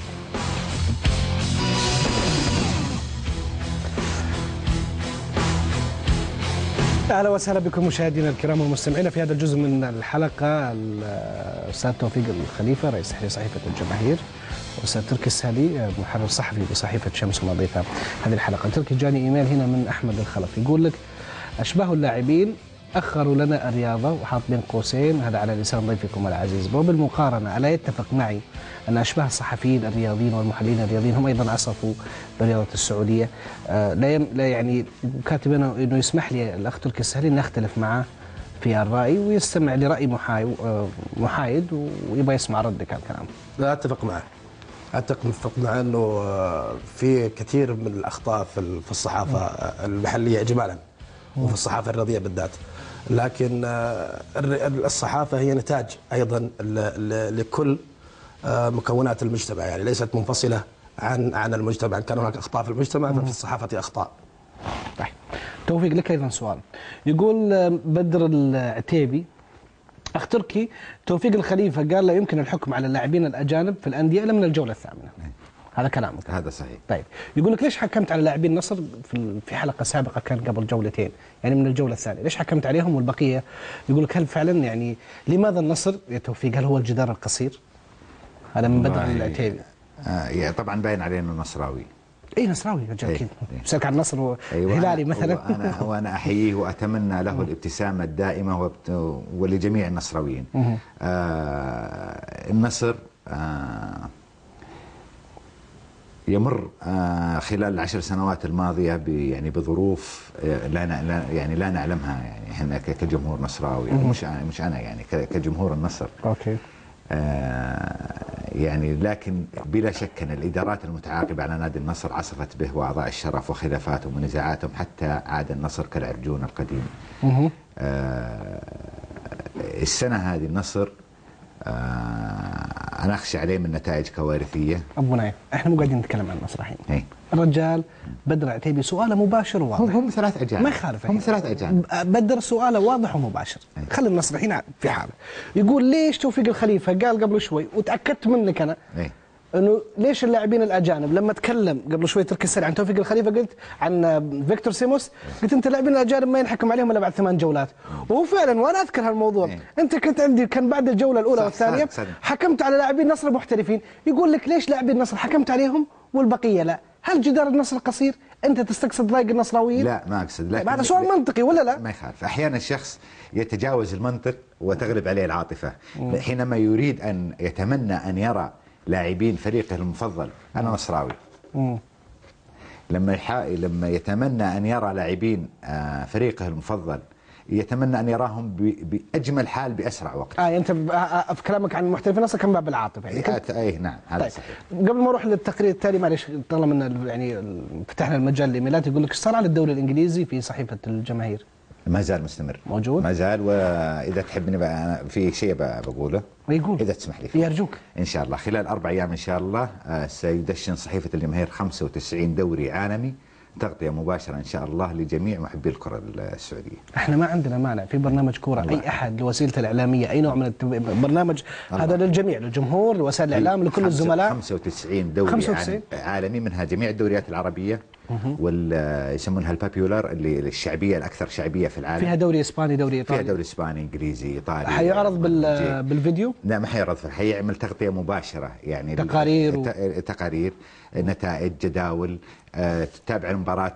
S2: اهلا وسهلا بكم مشاهدينا الكرام والمستمعين في هذا الجزء من الحلقه. الاستاذ توفيق الخليفه رئيس تحرير صحيفه الجماهير، والاستاذ تركي السهلي محرر صحفي بصحيفه شمس ومضيفه هذه الحلقه. تركي جاني ايميل هنا من احمد الخلف يقول لك اشباه اللاعبين اخروا لنا الرياضه، وحاط بين قوسين هذا على لسان ضيفكم العزيز. وبالمقارنه الا يتفق معي ان اشباه الصحفيين الرياضيين والمحللين الرياضيين هم ايضا عصفوا برياضه السعوديه. لا يعني كاتب انه يسمح لي الاخ تركي السهلي ان اختلف معه في الراي ويستمع لراي محايد ويبغى يسمع ردك على الكلام.
S4: لا اتفق معه انه في كثير من الاخطاء في الصحافه المحليه اجمالا وفي الصحافه الرياضيه بالذات، لكن الصحافه هي نتاج ايضا لكل مكونات المجتمع، يعني ليست منفصله عن المجتمع. كان هناك اخطاء في المجتمع ففي الصحافه اخطاء.
S2: طيب توفيق لك ايضا سؤال. يقول بدر العتيبي أخ تركي، توفيق الخليفة قال لا يمكن الحكم على اللاعبين الأجانب في الأندية إلا من الجولة الثامنة. هذا كلامك.
S3: هذا صحيح.
S2: طيب يقول لك ليش حكمت على لاعبين النصر في حلقة سابقة كان قبل جولتين، يعني من الجولة الثانية، ليش حكمت عليهم والبقية؟ يقول لك هل فعلا يعني لماذا النصر يا توفيق؟ هل هو الجدار القصير؟ هذا من بدر العتيبي.
S3: طبعا باين عليه انه نصراوي.
S2: اي نصراوي رجال اكيد. بسالك عن النصر وهلالي مثلا.
S3: وانا احييه واتمنى له الابتسامه الدائمه ولجميع النصراويين. النصر يمر خلال ال10 سنوات الماضيه يعني بظروف لا نعلمها، يعني احنا كجمهور نصراوي، مش انا يعني كجمهور النصر.
S2: اوكي.
S3: يعني لكن بلا شك ان الادارات المتعاقبه على نادي النصر عصفت به واعضاء الشرف وخلافاتهم ونزاعاتهم حتى عاد النصر كالعرجون القديم. السنه هذه النصر انا اخشى عليه من نتائج كوارثيه.
S2: ابو نايف، احنا مو قاعدين نتكلم عن النصر الحين. الرجال بدر العتيبي سؤاله مباشر وواضح.
S3: هم 3 أجانب.
S2: ما يخالف.
S3: هم 3 أجانب.
S2: بدر سؤاله واضح ومباشر. خلي النصر الحين في حاله. يقول ليش توفيق الخليفه قال قبل شوي وتاكدت منك انا انه ليش اللاعبين الاجانب، لما تكلم قبل شوي تركي السري عن توفيق الخليفه قلت عن فيكتور سيموس، قلت انت اللاعبين الاجانب ما ينحكم عليهم الا بعد 8 جولات، وهو فعلا وانا اذكر هالموضوع. انت كنت عندي كان بعد الجوله الاولى والثانيه حكمت على لاعبين النصر محترفين، يقول لك ليش لاعبين النصر حكمت عليهم والبقيه لا؟ هل جدار النصر قصير؟ انت تستقصد ضايق النصراويين؟
S3: لا ما اقصد، لكن
S2: هذا سؤال منطقي ولا لا؟
S3: ما يخالف، احيانا الشخص يتجاوز المنطق وتغلب عليه العاطفه حينما يريد ان يتمنى ان يرى لاعبين فريقه المفضل. انا نصراوي. لما يتمنى ان يرى لاعبين فريقه المفضل يتمنى ان يراهم باجمل حال باسرع وقت.
S2: انت في كلامك عن المحترفين اصلا كان باب العاطفه يعني.
S3: اي نعم هذا
S2: طيب.
S3: صحيح.
S2: قبل ما اروح للتقرير التالي معلش طالما يعني فتحنا المجال الايميلات، يقول لك ايش صار على الدوري الانجليزي في صحيفه الجماهير؟
S3: ما زال مستمر
S2: موجود؟
S3: ما زال، واذا تحبني أنا في شيء بقوله
S2: يقول
S3: اذا تسمح لي فيه.
S2: يرجوك.
S3: ان شاء الله خلال 4 أيام ان شاء الله سيدشن صحيفه الجماهير 95 دوري عالمي، تغطيه مباشره ان شاء الله لجميع محبي الكره السعوديه.
S2: احنا ما عندنا مانع في برنامج كوره اي احد لوسيلته الاعلاميه اي نوع من برنامج هذا للجميع، للجمهور، لوسائل الاعلام، لكل الزملاء.
S3: 95 دوري 95 عالمي، منها جميع الدوريات العربيه يسمونها البابيولار اللي الشعبيه الاكثر شعبيه في العالم.
S2: فيها دوري اسباني، دوري ايطالي،
S3: فيها دوري اسباني، انجليزي، ايطالي.
S2: حيعرض بالفيديو؟
S3: لا ما حيعرض، حيعمل تغطيه مباشره يعني تقارير نتائج، جداول، تتابع المباراه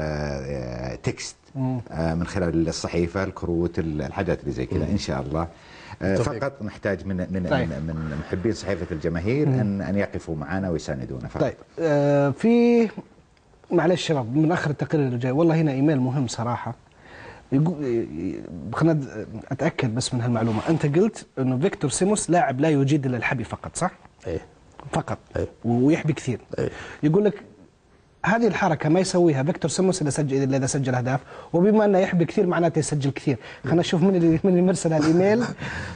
S3: تكست من خلال الصحيفه، الكروت، الحاجات اللي زي كذا ان شاء الله. فقط نحتاج من محبين صحيفه الجماهير ان يقفوا معنا ويساندونا فقط.
S2: طيب في معلش شباب من اخر التقرير اللي جاي، والله هنا ايميل مهم صراحه. يقول خلينا اتاكد بس من هالمعلومه، انت قلت انه فيكتور سيموس لاعب لا يجيد الا الحبي فقط، صح؟
S4: ايه
S2: فقط.
S4: ايه
S2: ويحبي كثير.
S4: ايه.
S2: يقول لك هذه الحركه ما يسويها فيكتور سيموس اذا سجل اهداف، وبما انه يحبي كثير معناته يسجل كثير. خلينا نشوف من اللي مرسل الايميل.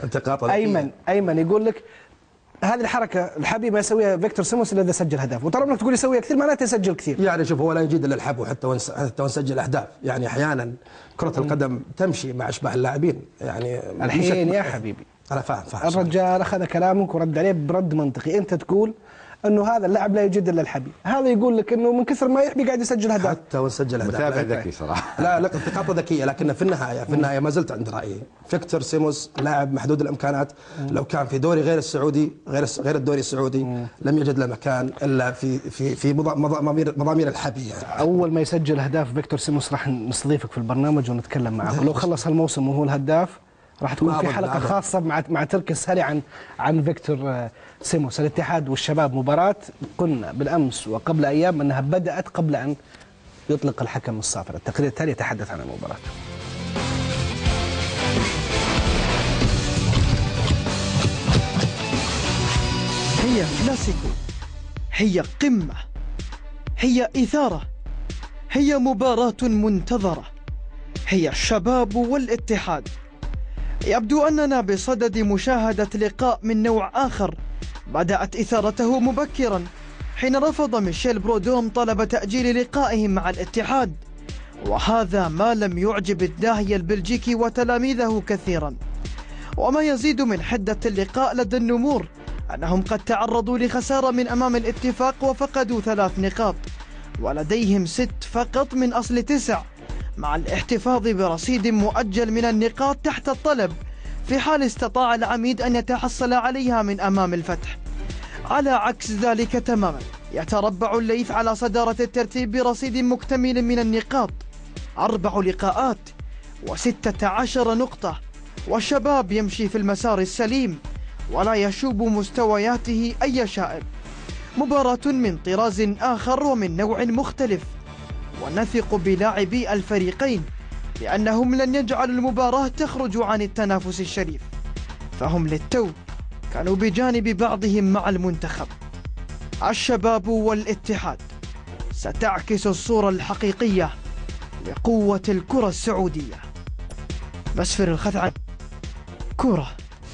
S2: ايمن يقول لك هذه الحركه الحبي ما يسويها فيكتور سيموس الا اذا سجل اهداف، وطالما انك تقول يسويها كثير معناته يسجل كثير.
S4: يعني شوف هو لا يجيد الا الحب حتى ونسجل اهداف، يعني احيانا كره القدم تمشي مع اشباه اللاعبين يعني.
S2: الحين يا حبيبي
S4: انا فاهم
S2: الرجال اخذ كلامك ورد عليه برد منطقي. انت تقول انه هذا اللاعب لا يجيد الا الحبي، هذا يقول لك انه من كثر ما يحبي قاعد يسجل اهداف
S4: حتى ونسجل اهداف.
S3: متابع ذكي صراحه.
S4: لا التقاطه ذكيه، لكن في النهايه ما زلت عند رايي. فيكتور سيموس لاعب محدود الامكانات، لو كان في دوري غير السعودي غير الدوري السعودي لم يجد له مكان الا في مضامير الحبي يعني.
S2: اول ما يسجل اهداف فيكتور سيموس راح نستضيفك في البرنامج ونتكلم معه، لو خلص هالموسم وهو الهداف راح تكون في حلقه خاصه مع تركي السري عن فيكتور سيموس. الاتحاد والشباب مباراة قلنا بالأمس وقبل أيام أنها بدأت قبل أن يطلق الحكم الصافرة. التقرير التالي يتحدث عن المباراة.
S8: هي كلاسيكو، هي قمة، هي إثارة، هي مباراة منتظرة، هي الشباب والاتحاد. يبدو أننا بصدد مشاهدة لقاء من نوع آخر بدأت إثارته مبكرا حين رفض ميشيل برودوم طلب تأجيل لقائهم مع الاتحاد، وهذا ما لم يعجب الداهية البلجيكي وتلاميذه كثيرا. وما يزيد من حدة اللقاء لدى النمور أنهم قد تعرضوا لخسارة من أمام الاتفاق وفقدوا 3 نقاط، ولديهم 6 فقط من أصل 9، مع الاحتفاظ برصيد مؤجل من النقاط تحت الطلب في حال استطاع العميد أن يتحصل عليها من أمام الفتح. على عكس ذلك تماما يتربع الليث على صدارة الترتيب برصيد مكتمل من النقاط، 4 لقاءات و16 نقطة، والشباب يمشي في المسار السليم ولا يشوب مستوياته أي شائب. مباراة من طراز آخر ومن نوع مختلف، ونثق بلاعبي الفريقين لأنهم لن يجعلوا المباراة تخرج عن التنافس الشريف، فهم للتو كانوا بجانب بعضهم مع المنتخب. الشباب والاتحاد ستعكس الصورة الحقيقية لقوة الكرة السعودية. مسفر الخثعم، كرة.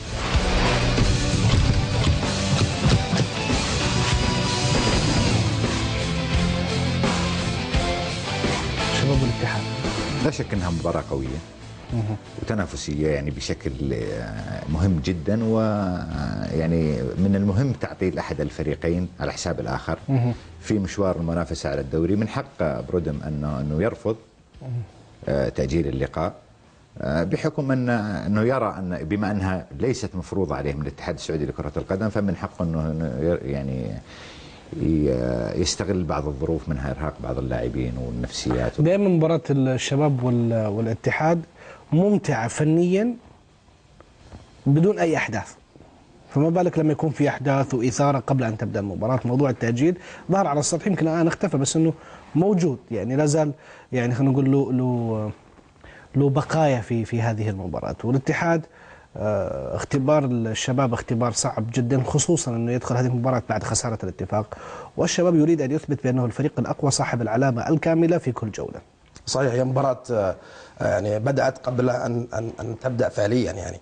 S2: شباب الاتحاد
S3: لا شك انها مباراة قوية وتنافسية يعني بشكل مهم جدا، ويعني من المهم تعطي لأحد الفريقين على حساب الآخر في مشوار المنافسة على الدوري. من حق برودم أنه يرفض تأجيل اللقاء بحكم أنه يرى أن بما أنها ليست مفروضة عليه من الاتحاد السعودي لكرة القدم، فمن حقه أنه يعني يستغل بعض الظروف، منها إرهاق بعض اللاعبين والنفسيات.
S2: دائما مباراة الشباب والاتحاد ممتعة فنيا بدون أي أحداث، فما بالك لما يكون في أحداث وإثارة قبل أن تبدأ المباراة. موضوع التأجيل ظهر على السطح، يمكن الآن اختفى، بس أنه موجود، يعني لا زال يعني خلينا نقول له بقايا في هذه المباراة. والاتحاد اختبار الشباب اختبار صعب جدا، خصوصا انه يدخل هذه المباراة بعد خسارة الاتفاق، والشباب يريد ان يثبت بانه الفريق الاقوى صاحب العلامة الكاملة في كل جولة.
S4: صحيح، هي مباراة يعني بدأت قبل أن تبدأ فعليا يعني.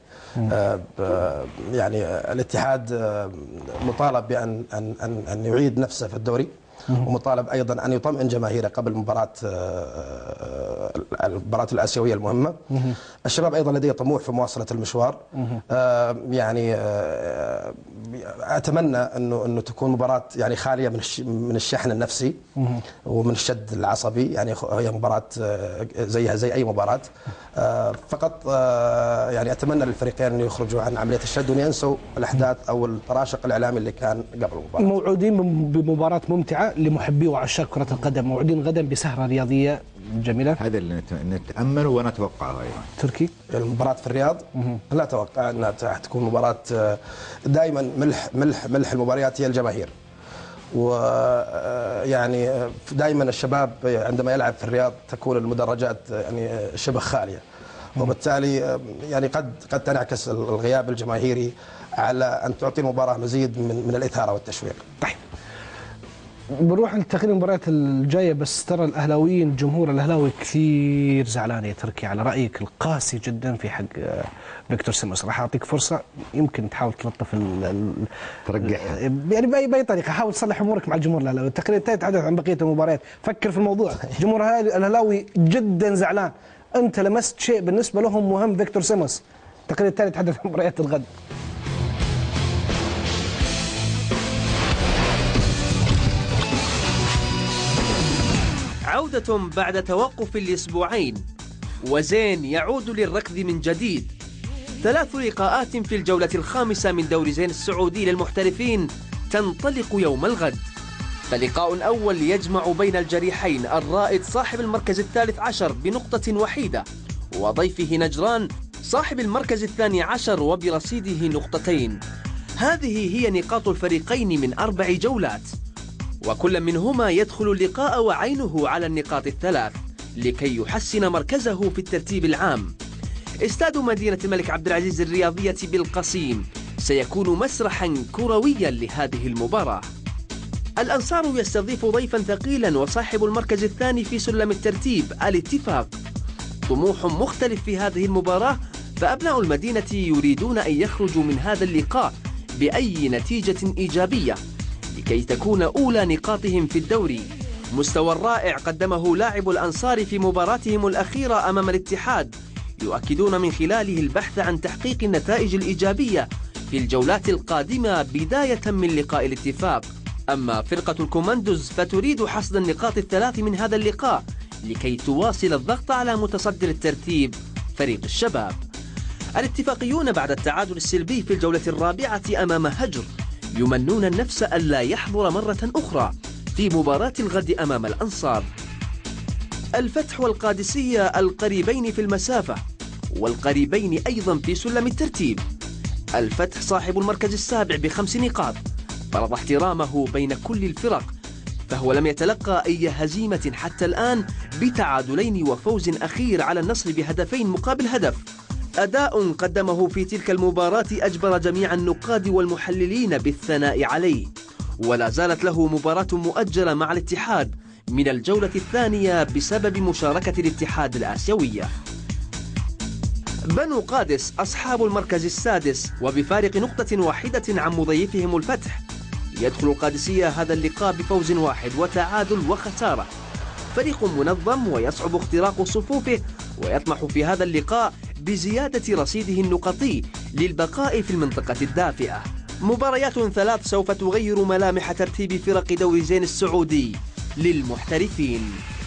S4: يعني الاتحاد مطالب بأن أن يعيد نفسه في الدوري، ومطالب أيضا أن يطمئن جماهيره قبل المباراة الآسيوية المهمة. الشباب أيضا لديه طموح في مواصلة المشوار. يعني أتمنى أنه تكون مباراة يعني خالية من الشحن النفسي ومن الشد العصبي، يعني هي مباراة زيها زي أي مباراة. فقط يعني أتمنى للفريقين أن يخرجوا عن عملية الشد وأن ينسوا الأحداث أو التراشق الإعلامي اللي كان قبل المباراة.
S2: موعودين بمباراة ممتعة لمحبي وعشاق كرة القدم، موعودين غدا بسهرة رياضية جميلة.
S3: هذا اللي نتأمله ونتوقعه أيضا.
S2: تركي،
S4: المباراة في الرياض لا أتوقع أنها تكون مباراة. دائما ملح المباريات هي الجماهير، ويعني دائما الشباب عندما يلعب في الرياض تكون المدرجات يعني شبه خالية، وبالتالي يعني قد تنعكس الغياب الجماهيري على أن تعطي المباراة مزيد من الإثارة والتشويق.
S2: طيب بنروح لتقرير المباريات الجايه، بس ترى الاهلاويين الجمهور الاهلاوي كثير زعلان يا تركي على رايك القاسي جدا في حق فيكتور سيمونز. راح اعطيك فرصه يمكن تحاول تلطف
S3: ترجعها
S2: يعني باي طريقه، حاول تصلح امورك مع الجمهور الاهلاوي. التقرير الثاني يتحدث عن بقيه المباريات، فكر في الموضوع. الجمهور الاهلاوي جدا زعلان، انت لمست شيء بالنسبه لهم مهم. فيكتور سيمونز. التقرير الثاني يتحدث عن مباريات الغد.
S7: عودة بعد توقف لأسبوعين، وزين يعود للركض من جديد. 3 لقاءات في الجولة الخامسة من دوري زين السعودي للمحترفين تنطلق يوم الغد. فلقاء أول يجمع بين الجريحين الرائد صاحب المركز 13 بنقطة وحيدة، وضيفه نجران صاحب المركز 12 وبرصيده 2 نقطتين. هذه هي نقاط الفريقين من 4 جولات، وكل منهما يدخل اللقاء وعينه على النقاط ال3 لكي يحسن مركزه في الترتيب العام. استاد مدينة الملك عبد العزيز الرياضية بالقصيم سيكون مسرحا كرويا لهذه المباراة. الأنصار يستضيف ضيفا ثقيلا وصاحب المركز الثاني في سلم الترتيب الاتفاق. طموح مختلف في هذه المباراة، فأبناء المدينة يريدون أن يخرجوا من هذا اللقاء بأي نتيجة إيجابية لكي تكون أولى نقاطهم في الدوري. مستوى رائع قدمه لاعب الأنصار في مباراتهم الأخيرة أمام الاتحاد يؤكدون من خلاله البحث عن تحقيق النتائج الإيجابية في الجولات القادمة بداية من لقاء الاتفاق. أما فرقة الكوماندوز فتريد حصد النقاط الثلاث من هذا اللقاء لكي تواصل الضغط على متصدر الترتيب فريق الشباب. الاتفاقيون بعد التعادل السلبي في الجولة الرابعة أمام هجر يمنون النفس ألا يحضر مرة أخرى في مباراة الغد أمام الأنصار. الفتح والقادسية القريبين في المسافة والقريبين أيضا في سلم الترتيب. الفتح صاحب المركز السابع ب5 نقاط فرض احترامه بين كل الفرق، فهو لم يتلقى أي هزيمة حتى الآن بتعادلين وفوز أخير على النصر بهدفين مقابل هدف. أداء قدمه في تلك المباراة أجبر جميع النقاد والمحللين بالثناء عليه، ولا زالت له مباراة مؤجلة مع الاتحاد من الجولة الثانية بسبب مشاركة الاتحاد الآسيوية. بنو قادس أصحاب المركز السادس وبفارق نقطة واحدة عن مضيفهم الفتح. يدخل القادسية هذا اللقاء بفوز واحد وتعادل وخسارة. فريق منظم ويصعب اختراق صفوفه، ويطمح في هذا اللقاء بزيادة رصيده النقطي للبقاء في المنطقة الدافئة. مباريات 3 سوف تغير ملامح ترتيب فرق دوري زين السعودي للمحترفين.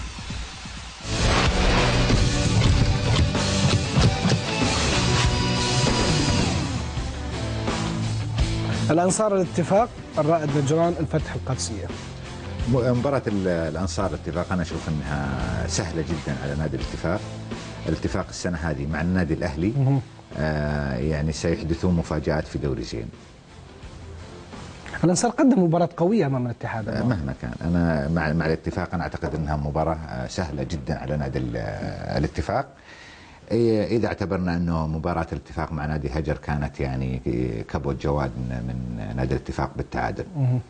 S2: الأنصار الاتفاق، الرائد نجران، الفتح القادسية.
S3: مباراة الأنصار الاتفاق أنا أشوف أنها سهلة جدا على نادي الاتفاق. الاتفاق السنة هذه مع النادي الأهلي يعني سيحدثون مفاجآت في دوري زين.
S2: الأنصار قدم مباراة قوية أمام الاتحاد.
S3: مهما كان أنا مع الاتفاق أنا أعتقد أنها مباراة سهلة جدا على نادي الاتفاق. إذا اعتبرنا أنه مباراة الاتفاق مع نادي هجر كانت يعني كبوة جواد من نادي الاتفاق بالتعادل.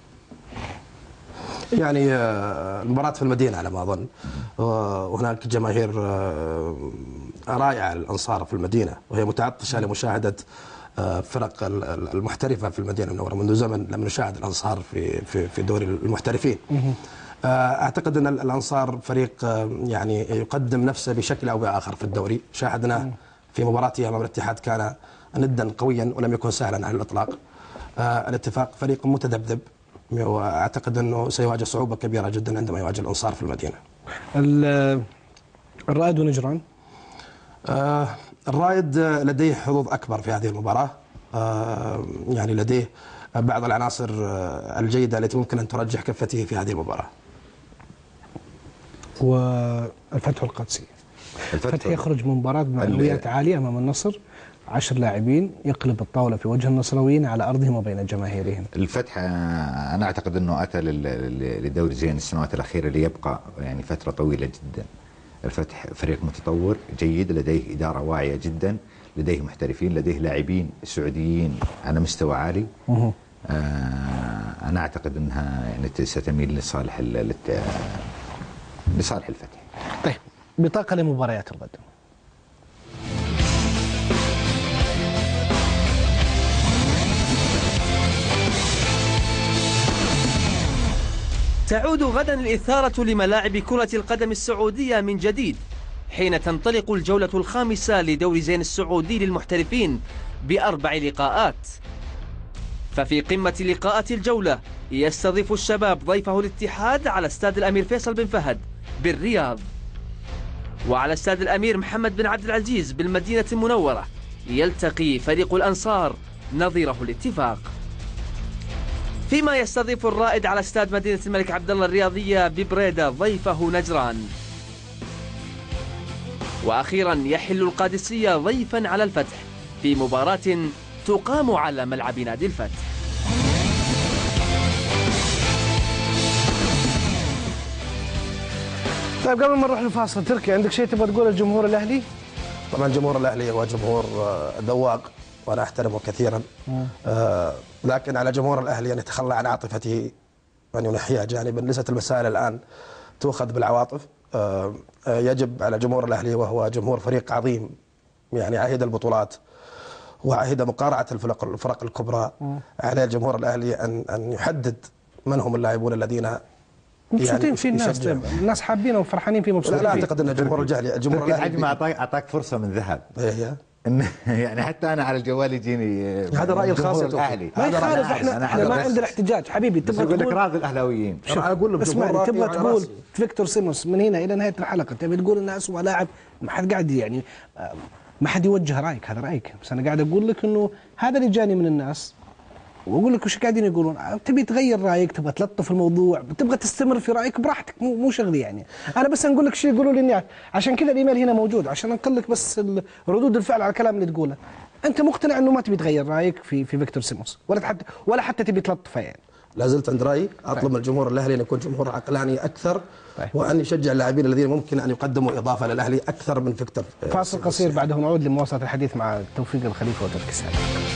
S4: يعني المباراة في المدينة على ما أظن، وهناك جماهير رائعة الأنصار في المدينة، وهي متعطشة لمشاهدة فرق المحترفة في المدينة المنورة. منذ زمن لم نشاهد الأنصار في دوري المحترفين. أعتقد أن الأنصار فريق يعني يقدم نفسه بشكل أو بآخر في الدوري. شاهدنا في مباراته أمام الاتحاد كان ندا قويا ولم يكن سهلا على الإطلاق. الاتفاق فريق متذبذب، وأعتقد أنه سيواجه صعوبة كبيرة جدا عندما يواجه الأنصار في المدينة.
S2: الرائد ونجران،
S4: الرائد لديه حظوظ أكبر في هذه المباراة. يعني لديه بعض العناصر الجيدة التي ممكن أن ترجح كفته في هذه المباراة.
S2: والفتح القادسية، الفتح يخرج من مباراة بمعنويات عالية أمام النصر، 10 لاعبين، يقلب الطاولة في وجه النصراويين على أرضهم وبين جماهيرهم.
S3: الفتح أنا أعتقد أنه أتى لدوري زين السنوات الأخيرة ليبقى يعني فترة طويلة جدا. الفتح فريق متطور جيد، لديه إدارة واعية جدا، لديه محترفين، لديه لاعبين سعوديين على مستوى عالي. أنا أعتقد أنها يعني ستميل لصالح الفتح.
S2: طيب، بطاقة لمباريات الغد.
S7: تعود غدا الإثارة لملاعب كرة القدم السعودية من جديد، حين تنطلق الجولة الخامسة لدوري زين السعودي للمحترفين ب4 لقاءات. ففي قمة لقاءات الجولة يستضيف الشباب ضيفه الاتحاد على استاد الأمير فيصل بن فهد بالرياض، وعلى استاد الأمير محمد بن عبد العزيز بالمدينة المنورة يلتقي فريق الأنصار نظيره الاتفاق. فيما يستضيف الرائد على استاد مدينة الملك عبدالله الرياضية ببريدة ضيفه نجران. وأخيرا يحل القادسية ضيفا على الفتح في مباراة تقام على ملعب نادي الفتح.
S2: طيب، قبل ما نروح للفاصل، تركي عندك شيء تبغى تقوله للجمهور الأهلي؟
S4: طبعا جمهور الأهلي هو جمهور ذواق وأنا أحترمه كثيرا، لكن على جمهور الأهلي أن يتخلى عن عاطفته وأن ينحيها جانبا. ليست المسائل الآن تؤخذ بالعواطف. يجب على جمهور الأهلي، وهو جمهور فريق عظيم يعني عهد البطولات وعهد مقارعة الفرق الكبرى، على الجمهور الأهلي أن يحدد من هم اللاعبون الذين
S2: مبسوطين في الناس، الناس حابينه وفرحانين فيه مبسوطين.
S4: لا اعتقد ان الجمهور الجهلي
S3: العجمة اعطاك فرصة من ذهب. يعني حتى انا على الجوال يجيني
S4: هذا رايي الخاص
S2: الاهلي. ما يخالف، احنا ما عندنا احتجاج حبيبي.
S3: تبغى تقول راضي الاهلاويين.
S4: انا اقول له
S2: اسمعني، تبغى تقول فيكتور سيمونز من هنا الى نهايه الحلقه تبي تقول انه اسوء لاعب، ما حد قاعد يعني ما حد يوجه رايك، هذا رايك، بس انا قاعد اقول لك انه هذا اللي جاني من الناس، واقول لك وش قاعدين يقولون. تبي تغير رايك، تبغى تلطف الموضوع، تبغى تستمر في رايك براحتك، مو شغلي يعني. انا بس نقول لك شيء يقولوا لي الناس، عشان كذا الايميل هنا موجود، عشان انقل لك بس ردود الفعل على الكلام اللي تقوله. انت مقتنع انه ما تبي تغير رايك في فيكتور سيمونز، ولا حتى تبي تلطفه يعني؟
S4: لا زلت عند رايي، اطلب من الجمهور الاهلي ان يكون جمهور عقلاني اكثر، وان يشجع اللاعبين الذين ممكن ان يقدموا اضافه للاهلي اكثر من فيكتور.
S2: فاصل قصير بعده نعود لمواصله الحديث مع توفيق الخليفه وتركي السالم.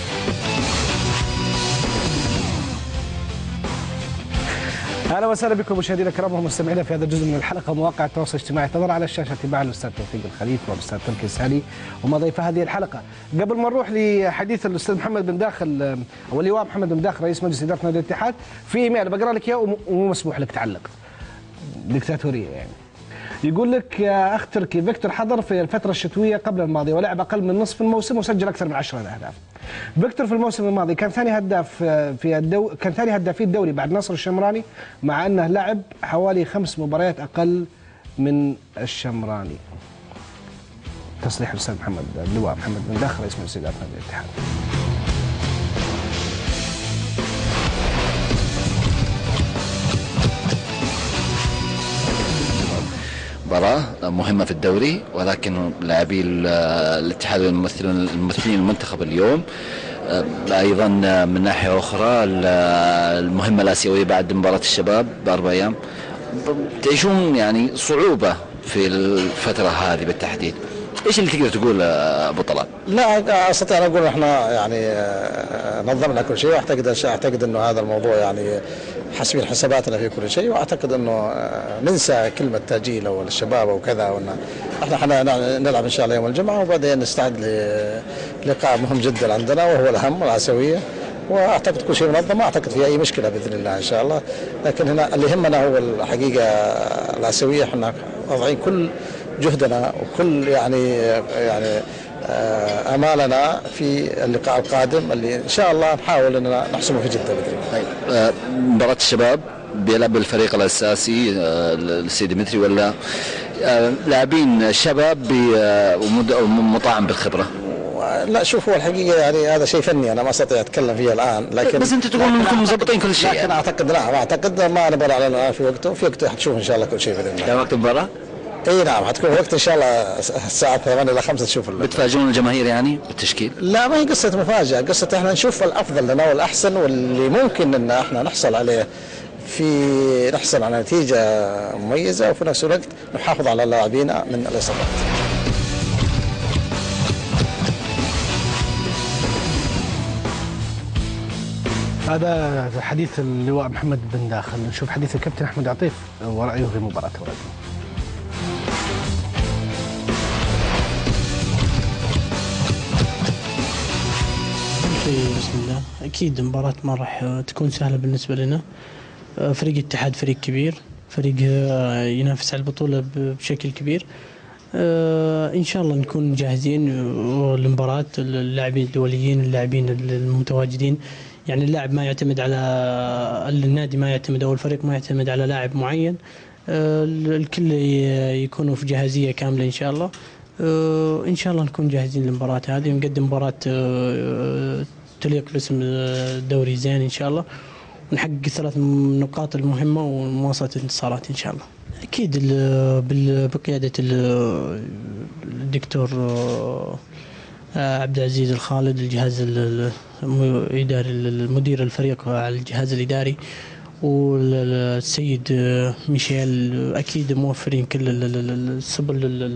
S2: اهلا وسهلا بكم مشاهدينا الكرام ومستمعينا في هذا الجزء من الحلقه. مواقع التواصل الاجتماعي تظهر على الشاشه مع الاستاذ توفيق الخليفه والاستاذ تركي السالي وما ضيف هذه الحلقه. قبل ما نروح لحديث الاستاذ محمد بن داخل او اللواء محمد بن داخل رئيس مجلس اداره نادي الاتحاد، في ايميل بقرا لك اياه ومو مسموح لك تعلق، دكتاتوريه يعني. يقول لك يا اخ تركي، فيكتور حضر في الفتره الشتويه قبل الماضيه ولعب اقل من نصف الموسم وسجل اكثر من 10 اهداف. فيكتور في الموسم الماضي كان ثاني هداف كان ثاني هدافي الدوري بعد ناصر الشمراني، مع انه لعب حوالي 5 مباريات اقل من الشمراني. تصريح الاستاذ محمد اللواء محمد بن داخل رئيس مجلس اداره نادي الاتحاد.
S9: مباراة مهمة في الدوري، ولكن لاعبي الاتحاد الممثلين المنتخب اليوم أيضا من ناحية أخرى المهمة الآسيوية بعد مباراة الشباب ب4 أيام تعيشون يعني صعوبة في الفترة هذه بالتحديد. ايش اللي تقدر تقول ابو طلال؟
S10: لا استطيع ان اقول احنا يعني نظمنا كل شيء، واعتقد انه هذا الموضوع يعني حاسبين حساباتنا في كل شيء، واعتقد انه ننسى كلمه تاجيل او الشباب او كذا، وان احنا نلعب ان شاء الله يوم الجمعه وبعدين نستعد للقاء مهم جدا عندنا وهو الاهم الاسيويه، واعتقد كل شيء منظم، ما اعتقد في اي مشكله باذن الله ان شاء الله. لكن هنا اللي يهمنا هو الحقيقه الاسيويه، احنا واضعين كل جهدنا وكل يعني امالنا في اللقاء القادم اللي ان شاء الله نحاول اننا نحسمه في جده باذن
S9: الله. مباراه الشباب بيلعب الفريق الاساسي السيد ديمتري ولا لاعبين شباب ومطعم بالخبره؟
S10: لا شوف، هو الحقيقه يعني هذا شيء فني انا ما استطيع اتكلم فيه الان، لكن
S9: بس انت تقول انكم مضبطين كل شيء.
S10: لكن اعتقد ما نبغى على الان في وقته، في وقته حتشوف ان شاء الله كل شيء باذن الله.
S9: كان وقت المباراه؟
S10: اي نعم، حتكون وقت ان شاء الله الساعه 8 إلى 5 تشوف
S9: بتفاجئون الجماهير يعني بالتشكيل؟
S10: لا ما هي قصه مفاجاه، قصه احنا نشوف الافضل لنا والاحسن واللي ممكن ان احنا نحصل عليه، نحصل على نتيجه مميزه وفي نفس الوقت نحافظ على لاعبينا من الاصابات.
S2: هذا حديث اللواء محمد بن داخل. نشوف حديث الكابتن احمد عطيف ورأيه في مباراة ولد.
S11: بسم الله. اكيد مباراة ما راح تكون سهلة بالنسبة لنا. فريق الاتحاد فريق كبير، فريق ينافس على البطولة بشكل كبير. ان شاء الله نكون جاهزين للمباراة. اللاعبين الدوليين، اللاعبين المتواجدين، يعني اللاعب ما يعتمد على النادي، ما يعتمد او الفريق ما يعتمد على لاعب معين، الكل يكونوا في جاهزية كاملة ان شاء الله. ان شاء الله نكون جاهزين للمباراة هذه ونقدم مباراة تليق باسم الدوري زين ان شاء الله، ونحقق 3 نقاط المهمة ومواصلة الانتصارات ان شاء الله. اكيد بقيادة الدكتور عبد العزيز الخالد، الجهاز الاداري، المدير الفريق على الجهاز الاداري، والسيد ميشيل، اكيد موفرين كل السبل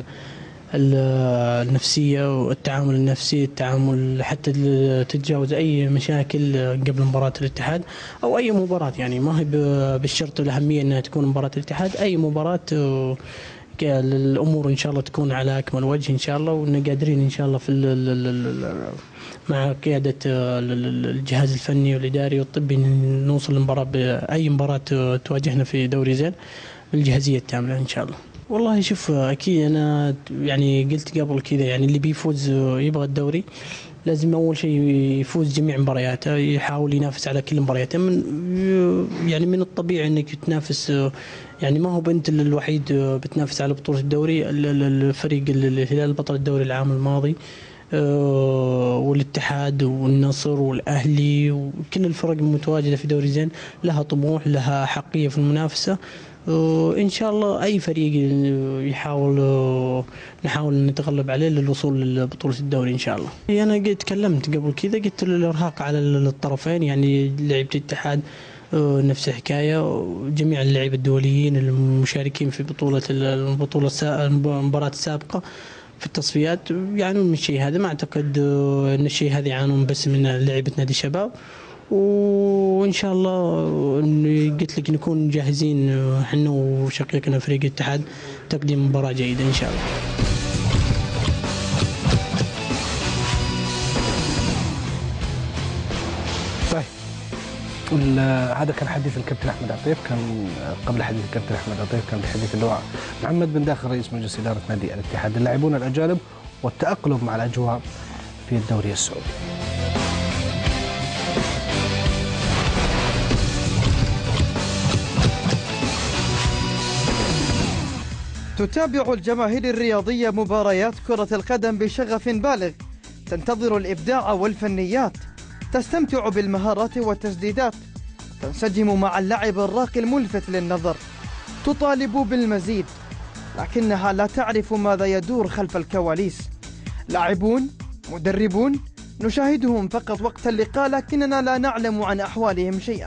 S11: النفسيه والتعامل النفسي، التعامل حتى تتجاوز اي مشاكل قبل مباراه الاتحاد او اي مباراه. يعني ما هي بالشرط الاهميه انها تكون مباراه الاتحاد، اي مباراه الامور ان شاء الله تكون على اكمل وجه ان شاء الله، وان قادرين ان شاء الله في مع قياده الجهاز الفني والاداري والطبي نوصل لمباراه باي مباراه تواجهنا في دوري زين بالجاهزيه التامه ان شاء الله. والله شوف اكيد انا يعني قلت قبل كذا يعني اللي بيفوز يبغى الدوري لازم اول شيء يفوز جميع مبارياته، يحاول ينافس على كل مبارياته. يعني من الطبيعي انك تنافس، يعني ما هو انت الوحيد بتنافس على بطوله الدوري، الفريق الهلال بطل الدوري العام الماضي والاتحاد والنصر والاهلي وكل الفرق المتواجده في دوري زين لها طموح، لها حقيه في المنافسه. إن شاء الله أي فريق نحاول نتغلب عليه للوصول لبطولة الدوري إن شاء الله. أنا تكلمت قبل كذا قلت الإرهاق على الطرفين، يعني لعيبة الاتحاد نفس الحكاية، جميع اللعيبة الدوليين المشاركين في المباراة السابقة في التصفيات يعانون من الشيء هذا. ما أعتقد أن الشيء هذا يعانون بس من لعيبة نادي الشباب، وإن شاء الله قلت لك نكون جاهزين احنا وشقيقنا فريق الاتحاد تقديم مباراة جيدة إن شاء الله.
S2: طيب هذا كان حديث الكابتن أحمد عطيف. كان قبل حديث الكابتن أحمد عطيف كان بحديث اللواء محمد بن داخل رئيس مجلس إدارة نادي الاتحاد، اللاعبون الأجانب والتأقلم مع الأجواء في الدوري السعودي.
S8: تتابع الجماهير الرياضية مباريات كرة القدم بشغف بالغ، تنتظر الإبداع والفنيات، تستمتع بالمهارات والتسديدات، تنسجم مع اللعب الراقي الملفت للنظر، تطالب بالمزيد، لكنها لا تعرف ماذا يدور خلف الكواليس. لاعبون، مدربون، نشاهدهم فقط وقت اللقاء لكننا لا نعلم عن أحوالهم شيئا.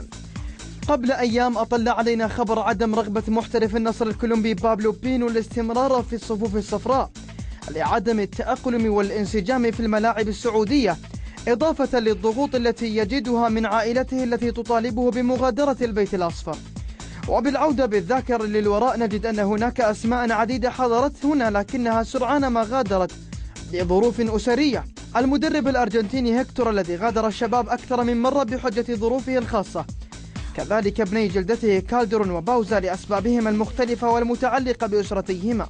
S8: قبل أيام أطلع علينا خبر عدم رغبة محترف النصر الكولومبي بابلو بينو الاستمرار في الصفوف الصفراء لعدم التأقلم والانسجام في الملاعب السعودية، إضافة للضغوط التي يجدها من عائلته التي تطالبه بمغادرة البيت الأصفر. وبالعودة بالذاكرة للوراء نجد أن هناك أسماء عديدة حضرت هنا لكنها سرعان ما غادرت لظروف أسرية. المدرب الأرجنتيني هيكتور الذي غادر الشباب أكثر من مرة بحجة ظروفه الخاصة، كذلك ابني جلدته كالدرون وباوزا لأسبابهما المختلفة والمتعلقة بأسرتيهما.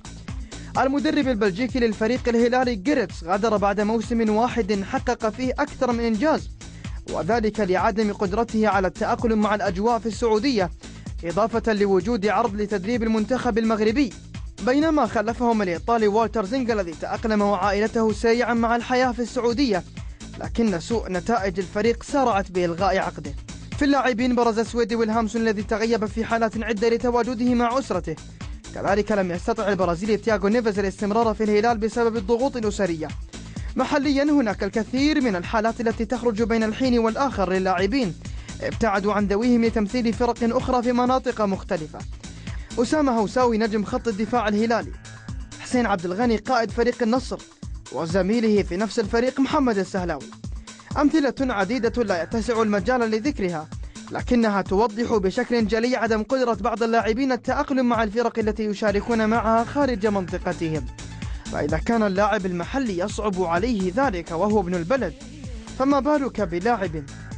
S8: المدرب البلجيكي للفريق الهلالي جيرتس غادر بعد موسم واحد حقق فيه أكثر من إنجاز، وذلك لعدم قدرته على التأقلم مع الأجواء في السعودية، إضافة لوجود عرض لتدريب المنتخب المغربي. بينما خلفهم الإيطالي والتر زينغ الذي تأقلم وعائلته سريعا مع الحياة في السعودية، لكن سوء نتائج الفريق سارعت بإلغاء عقده. في اللاعبين برز السويدي ويلهامسون الذي تغيب في حالات عدة لتواجده مع أسرته، كذلك لم يستطع البرازيلي تياغو نيفيز الاستمرار في الهلال بسبب الضغوط الأسرية. محليا هناك الكثير من الحالات التي تخرج بين الحين والآخر للاعبين ابتعدوا عن ذويهم لتمثيل فرق أخرى في مناطق مختلفة. أسامة هوساوي نجم خط الدفاع الهلالي، حسين عبد الغني قائد فريق النصر، وزميله في نفس الفريق محمد السهلاوي. أمثلة عديدة لا يتسع المجال لذكرها، لكنها توضح بشكل جلي عدم قدرة بعض اللاعبين التأقلم مع الفرق التي يشاركون معها خارج منطقتهم. فإذا كان اللاعب المحلي يصعب عليه ذلك وهو ابن البلد، فما بالك بلاعب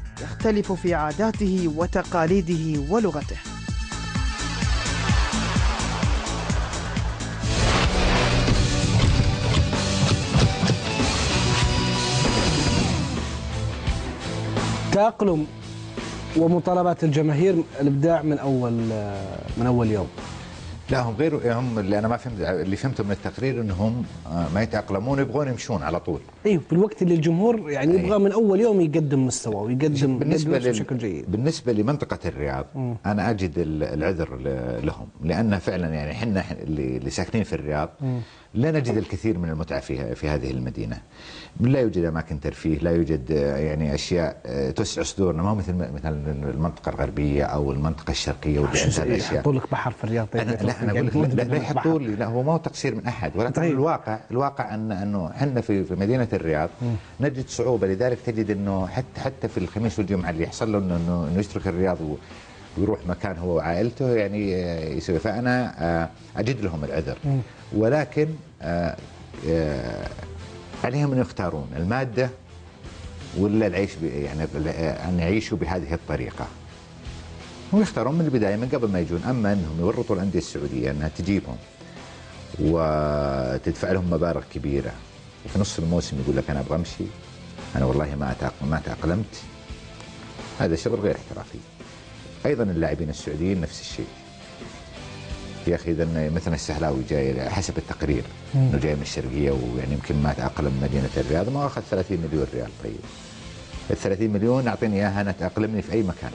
S8: يختلف في عاداته وتقاليده ولغته.
S2: تأقلم ومطالبات الجماهير الإبداع من أول يوم.
S3: لا هم غير، هم اللي انا ما فهمت، اللي فهمته من التقرير انهم ما يتاقلمون، يبغون يمشون على طول.
S2: ايوه، بالوقت اللي الجمهور يعني يبغى من اول يوم يقدم مستوى ويقدم بشكل جيد.
S3: بالنسبه لمنطقه الرياض انا اجد العذر لهم، لان فعلا يعني احنا اللي ساكنين في الرياض لا نجد الكثير من المتعه في هذه المدينه. لا يوجد اماكن ترفيه، لا يوجد يعني اشياء تسع صدورنا، ما هو مثل المنطقه الغربيه او المنطقه الشرقيه واللي عندها الاشياء.
S2: يحطوا لك بحر في الرياض.
S3: انا اقول لك لا يحطوا لي، لا هو ما هو تقصير من احد، ولكن طيب. الواقع انه احنا في مدينه الرياض نجد صعوبه، لذلك تجد انه حتى في الخميس والجمعه اللي يحصل له انه يترك الرياض ويروح مكان هو وعائلته يعني يسوي. فأنا أجد لهم العذر، ولكن عليهم أن يختارون المادة ولا العيش يعني أن يعيشوا بهذه الطريقة. هم يختارون من البداية من قبل ما يجون. أما أنهم يورطوا الأندية السعودية أنها تجيبهم وتدفع لهم مبالغ كبيرة وفي نص الموسم يقول لك أنا أبغى أمشي، أنا والله ما تأقلمت، هذا شغل غير احترافي. أيضا اللاعبين السعوديين نفس الشيء يا أخي. إذا مثلا السهلاوي جاي حسب التقرير إنه جاي من الشرقية ويعني يمكن ما تأقلم مدينة الرياض، ما أخذ 30 مليون ريال. طيب ال 30 مليون أعطيني إياها أنا تأقلمني في أي مكان.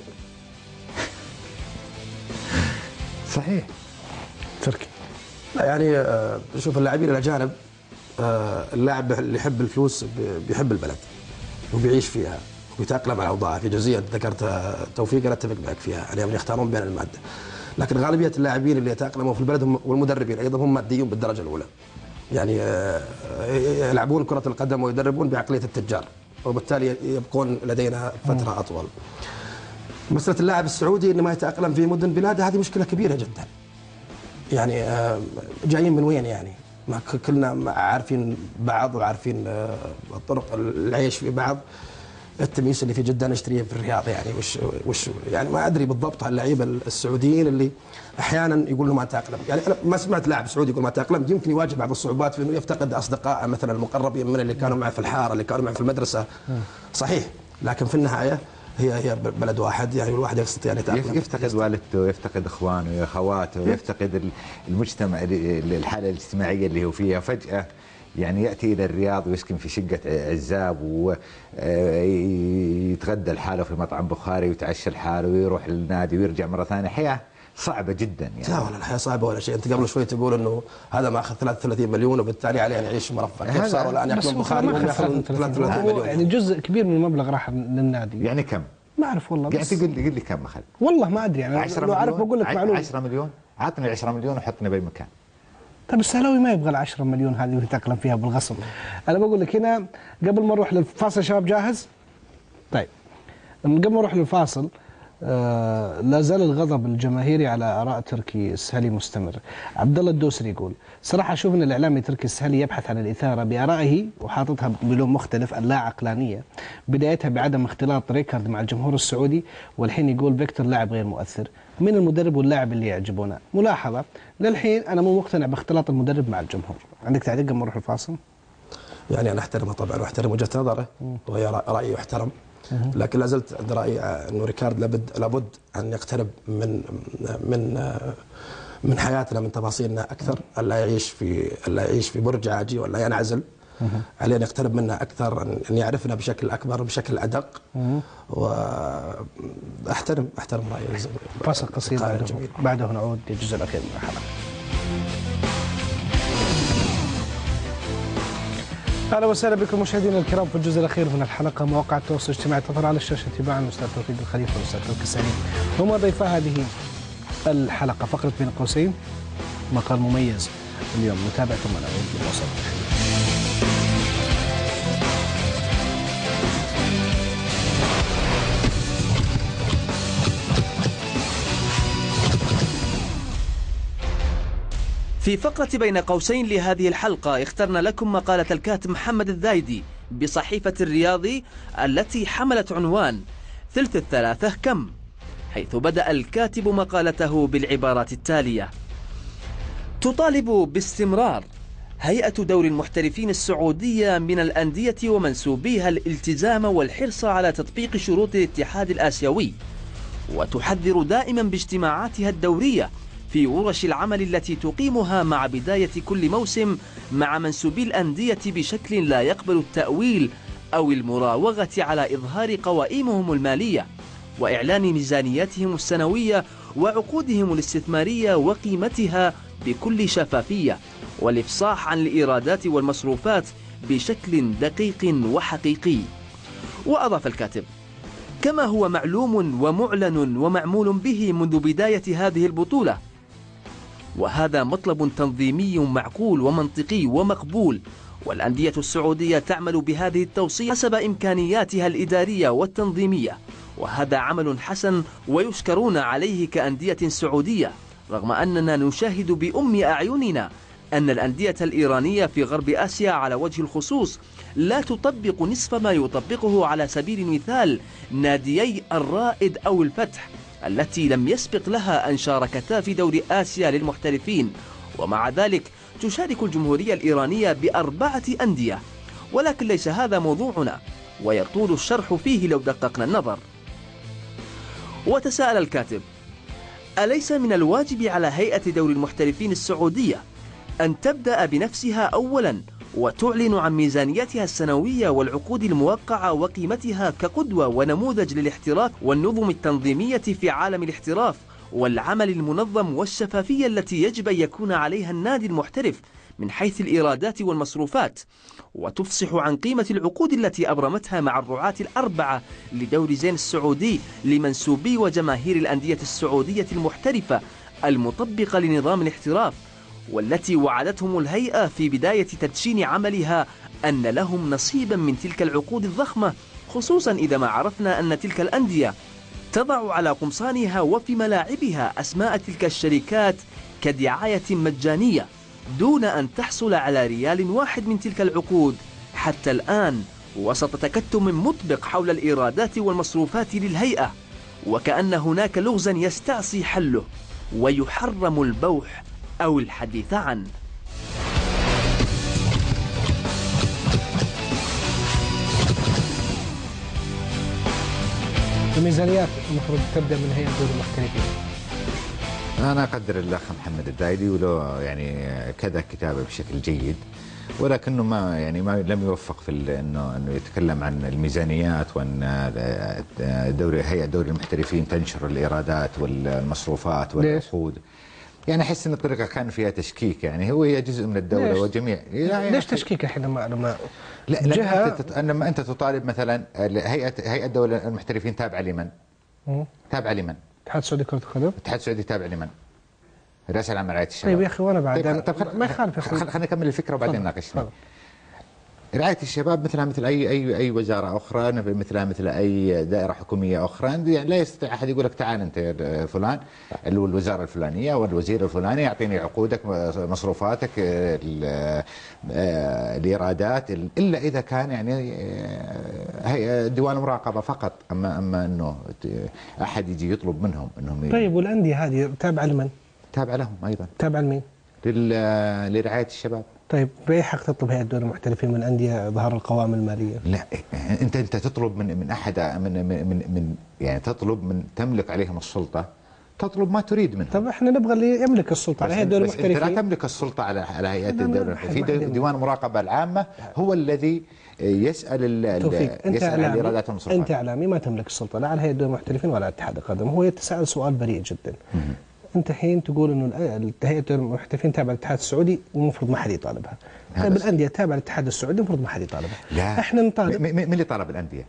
S3: صحيح.
S4: تركي لا يعني شوف اللاعبين الأجانب، اللاعب اللي يحب الفلوس بيحب البلد وبيعيش فيها ويتأقلم على أوضاعها. في جزئية ذكرت توفيق أنا أتفق معك فيها، عليهم يختارون بين المادة. لكن غالبية اللاعبين اللي يتأقلموا في البلد والمدربين أيضا هم ماديون بالدرجة الأولى، يعني يلعبون كرة القدم ويدربون بعقلية التجار، وبالتالي يبقون لدينا فترة أطول. مسألة اللاعب السعودي إنه ما يتأقلم في مدن بلاده هذه مشكلة كبيرة جدا. يعني جايين من وين يعني؟ ما كلنا عارفين بعض وعارفين طرق العيش في بعض. التمييز اللي في جدة نشتريه في الرياض يعني وش يعني ما ادري بالضبط. اللعيبه السعوديين اللي احيانا يقول له ما تأقلم، يعني انا ما سمعت لاعب سعودي يقول ما تأقلم. يمكن يواجه بعض الصعوبات في انه يفتقد اصدقائه مثلا المقربين من اللي كانوا معه في الحاره، اللي كانوا معه في المدرسه. صحيح، لكن في النهايه هي بلد واحد، يعني الواحد يستطيع ان يتأقلم.
S3: يفتقد والدته، يفتقد اخوانه، اخواته، يفتقد المجتمع، الحاله الاجتماعيه اللي هو فيها. فجاه يعني يأتي إلى الرياض ويسكن في شقة عزاب ويتغدى لحاله في مطعم بخاري ويتعشى لحاله ويروح للنادي ويرجع مرة ثانية. حياة صعبة جدا يعني.
S4: لا ولا الحياة صعبة ولا شيء. أنت قبل شوي تقول إنه هذا ما أخذ 33 مليون وبالتالي عليه أن يعيش مرفه. كيف صاروا الآن يأكلون بخاري وهم يأخذون 33 مليون؟
S2: يعني جزء كبير من المبلغ راح للنادي.
S3: يعني كم؟
S2: ما أعرف والله.
S3: قاعد تقول لي كم أخذ؟
S2: والله ما أدري يعني.
S3: 10
S2: لو أعرف بقول لك معلومة.
S3: 10 مليون، عطني 10 مليون وحطني بأي مكان.
S2: طيب السهلاوي ما يبغى ال 10 مليون هذه ويتأقلم فيها بالغصب. أنا بقول لك هنا قبل ما نروح للفاصل شباب جاهز؟ طيب قبل ما نروح للفاصل لا زال الغضب الجماهيري على آراء تركي السهلي مستمر. عبد الله الدوسري يقول صراحة أشوف أن الإعلامي تركي السهلي يبحث عن الإثارة بآرائه وحاططها بلون مختلف اللا عقلانية، بدايتها بعدم اختلاط ريكارد مع الجمهور السعودي، والحين يقول فيكتور لاعب غير مؤثر. من المدرب واللاعب اللي يعجبونه؟ ملاحظة للحين أنا مو مقتنع باختلاط المدرب مع الجمهور. عندك تعليق قبل ما نروح الفاصل؟
S4: يعني أنا أحترمه طبعا وأحترم وجهة نظره وهي رأيي يحترم، لكن لا زلت عند رأيي أنه ريكارد لابد أن يقترب من حياتنا، من تفاصيلنا أكثر. ألا يعيش في برج عاجي ولا ينعزل. عليه أن يقترب منا أكثر، أن يعرفنا بشكل أكبر بشكل أدق. وأحترم رأيي.
S2: فاصل قصير بعده نعود للجزء الأخير من الحلقة. اهلا وسهلا بكم مشاهدينا الكرام في الجزء الاخير من الحلقه. مواقع التواصل الاجتماعي تظهر على الشاشه تباعا الاستاذ توفيق الخليفه والاستاذ تركي السهلي هما ضيفا هذه الحلقه. فقره بين قوسين مقال مميز اليوم، نتابع ثم نعود للوصل.
S7: في فقرة بين قوسين لهذه الحلقة اخترنا لكم مقالة الكاتب محمد الذايدي بصحيفة الرياضي التي حملت عنوان ثلث الثلاثة كم؟ حيث بدأ الكاتب مقالته بالعبارات التالية: تطالب باستمرار هيئة دوري المحترفين السعودية من الأندية ومنسوبيها الالتزام والحرص على تطبيق شروط الاتحاد الآسيوي، وتحذر دائما باجتماعاتها الدورية في ورش العمل التي تقيمها مع بداية كل موسم مع منسوبي الأندية بشكل لا يقبل التأويل أو المراوغة على إظهار قوائمهم المالية وإعلان ميزانياتهم السنوية وعقودهم الاستثمارية وقيمتها بكل شفافية، والإفصاح عن الإيرادات والمصروفات بشكل دقيق وحقيقي. وأضاف الكاتب: كما هو معلوم ومعلن ومعمول به منذ بداية هذه البطولة، وهذا مطلب تنظيمي معقول ومنطقي ومقبول، والأندية السعودية تعمل بهذه التوصية حسب إمكانياتها الإدارية والتنظيمية وهذا عمل حسن ويشكرون عليه كأندية سعودية، رغم أننا نشاهد بأم أعيننا أن الأندية الإيرانية في غرب آسيا على وجه الخصوص لا تطبق نصف ما يطبقه على سبيل المثال ناديي الرائد أو الفتح التي لم يسبق لها أن شاركتا في دوري آسيا للمحترفين، ومع ذلك تشارك الجمهورية الإيرانية ب4 أندية. ولكن ليس هذا موضوعنا، ويطول الشرح فيه لو دققنا النظر. وتساءل الكاتب: أليس من الواجب على هيئة دوري المحترفين السعودية أن تبدأ بنفسها أولا وتعلن عن ميزانيتها السنوية والعقود الموقعة وقيمتها كقدوة ونموذج للاحتراف والنظم التنظيمية في عالم الاحتراف والعمل المنظم والشفافية التي يجب أن يكون عليها النادي المحترف من حيث الإيرادات والمصروفات، وتفصح عن قيمة العقود التي أبرمتها مع الرعاة ال4 لدوري زين السعودي لمنسوبي وجماهير الأندية السعودية المحترفة المطبقة لنظام الاحتراف، والتي وعدتهم الهيئة في بداية تدشين عملها أن لهم نصيبا من تلك العقود الضخمة، خصوصا إذا ما عرفنا أن تلك الأندية تضع على قمصانها وفي ملاعبها أسماء تلك الشركات كدعاية مجانية دون أن تحصل على ريال واحد من تلك العقود حتى الآن، وسط تكتم مطبق حول الإيرادات والمصروفات للهيئة، وكأن هناك لغزا يستعصي حله ويحرم البوح أو الحديث عنه.
S2: الميزانيات المفروض تبدأ من هيئة دوري المحترفين.
S3: أنا أقدر الأخ محمد الدايدي ولو يعني كذا كتابه بشكل جيد، ولكنه ما لم يوفق في انه يتكلم عن الميزانيات وان هيئة دوري المحترفين تنشر الإيرادات والمصروفات والعقود. يعني احس ان الطريقه كان فيها تشكيك، يعني هي جزء من الدوله وجميع.
S2: ليش تشكيك الحين لما
S3: لما انت تطالب مثلا هيئه دوري المحترفين تابعه لمن؟ تابعه لمن؟
S2: الاتحاد السعودي لكرة القدم.
S3: الاتحاد السعودي تابع لمن؟ رئاسة العام رعاية الشباب.
S2: طيب يا اخي وانا بعد
S3: طيب
S2: ما يخالف يا اخي.
S3: خلينا نكمل الفكره وبعدين نناقشها. رعاية الشباب مثل أي وزارة أخرى، مثل أي دائرة حكومية أخرى، يعني لا يستطيع أحد يقول لك تعال أنت يا فلان الوزارة الفلانية والوزير الفلاني يعطيني عقودك مصروفاتك الإيرادات، إلا إذا كان يعني ديوان مراقبة فقط. أما أنه أحد يجي يطلب منهم أنهم
S2: طيب والأندية هذه تابعة لمن؟
S3: تابعة لهم أيضا.
S2: تابعة لمين؟
S3: لرعاية الشباب.
S2: طيب بأي حق تطلب هيئة دوري المحترفين من أندية إظهار القوائم المالية؟
S3: لا أنت تطلب من أحد من يعني تطلب من تملك عليهم السلطة، تطلب ما تريد منهم.
S2: طب احنا نبغى اللي يملك السلطة على هيئة دوري المحترفين.
S3: أنت لا تملك السلطة على هيئة الدوري المحترفين. في ديوان المراقبة العامة هو الذي يسأل عن الإيرادات والمصروفات.
S2: أنت إعلامي ما تملك السلطة لا على هيئة دوري المحترفين ولا على اتحاد القدم. هو يتساءل سؤال بريء جدا. انت حين تقول انه هيئه المحترفين تابعه للاتحاد السعودي والمفروض ما حد يطالبها. طيب الانديه تابعه للاتحاد السعودي المفروض ما حد يطالبها.
S3: لا
S2: احنا نطالب.
S3: مين اللي طالب الانديه؟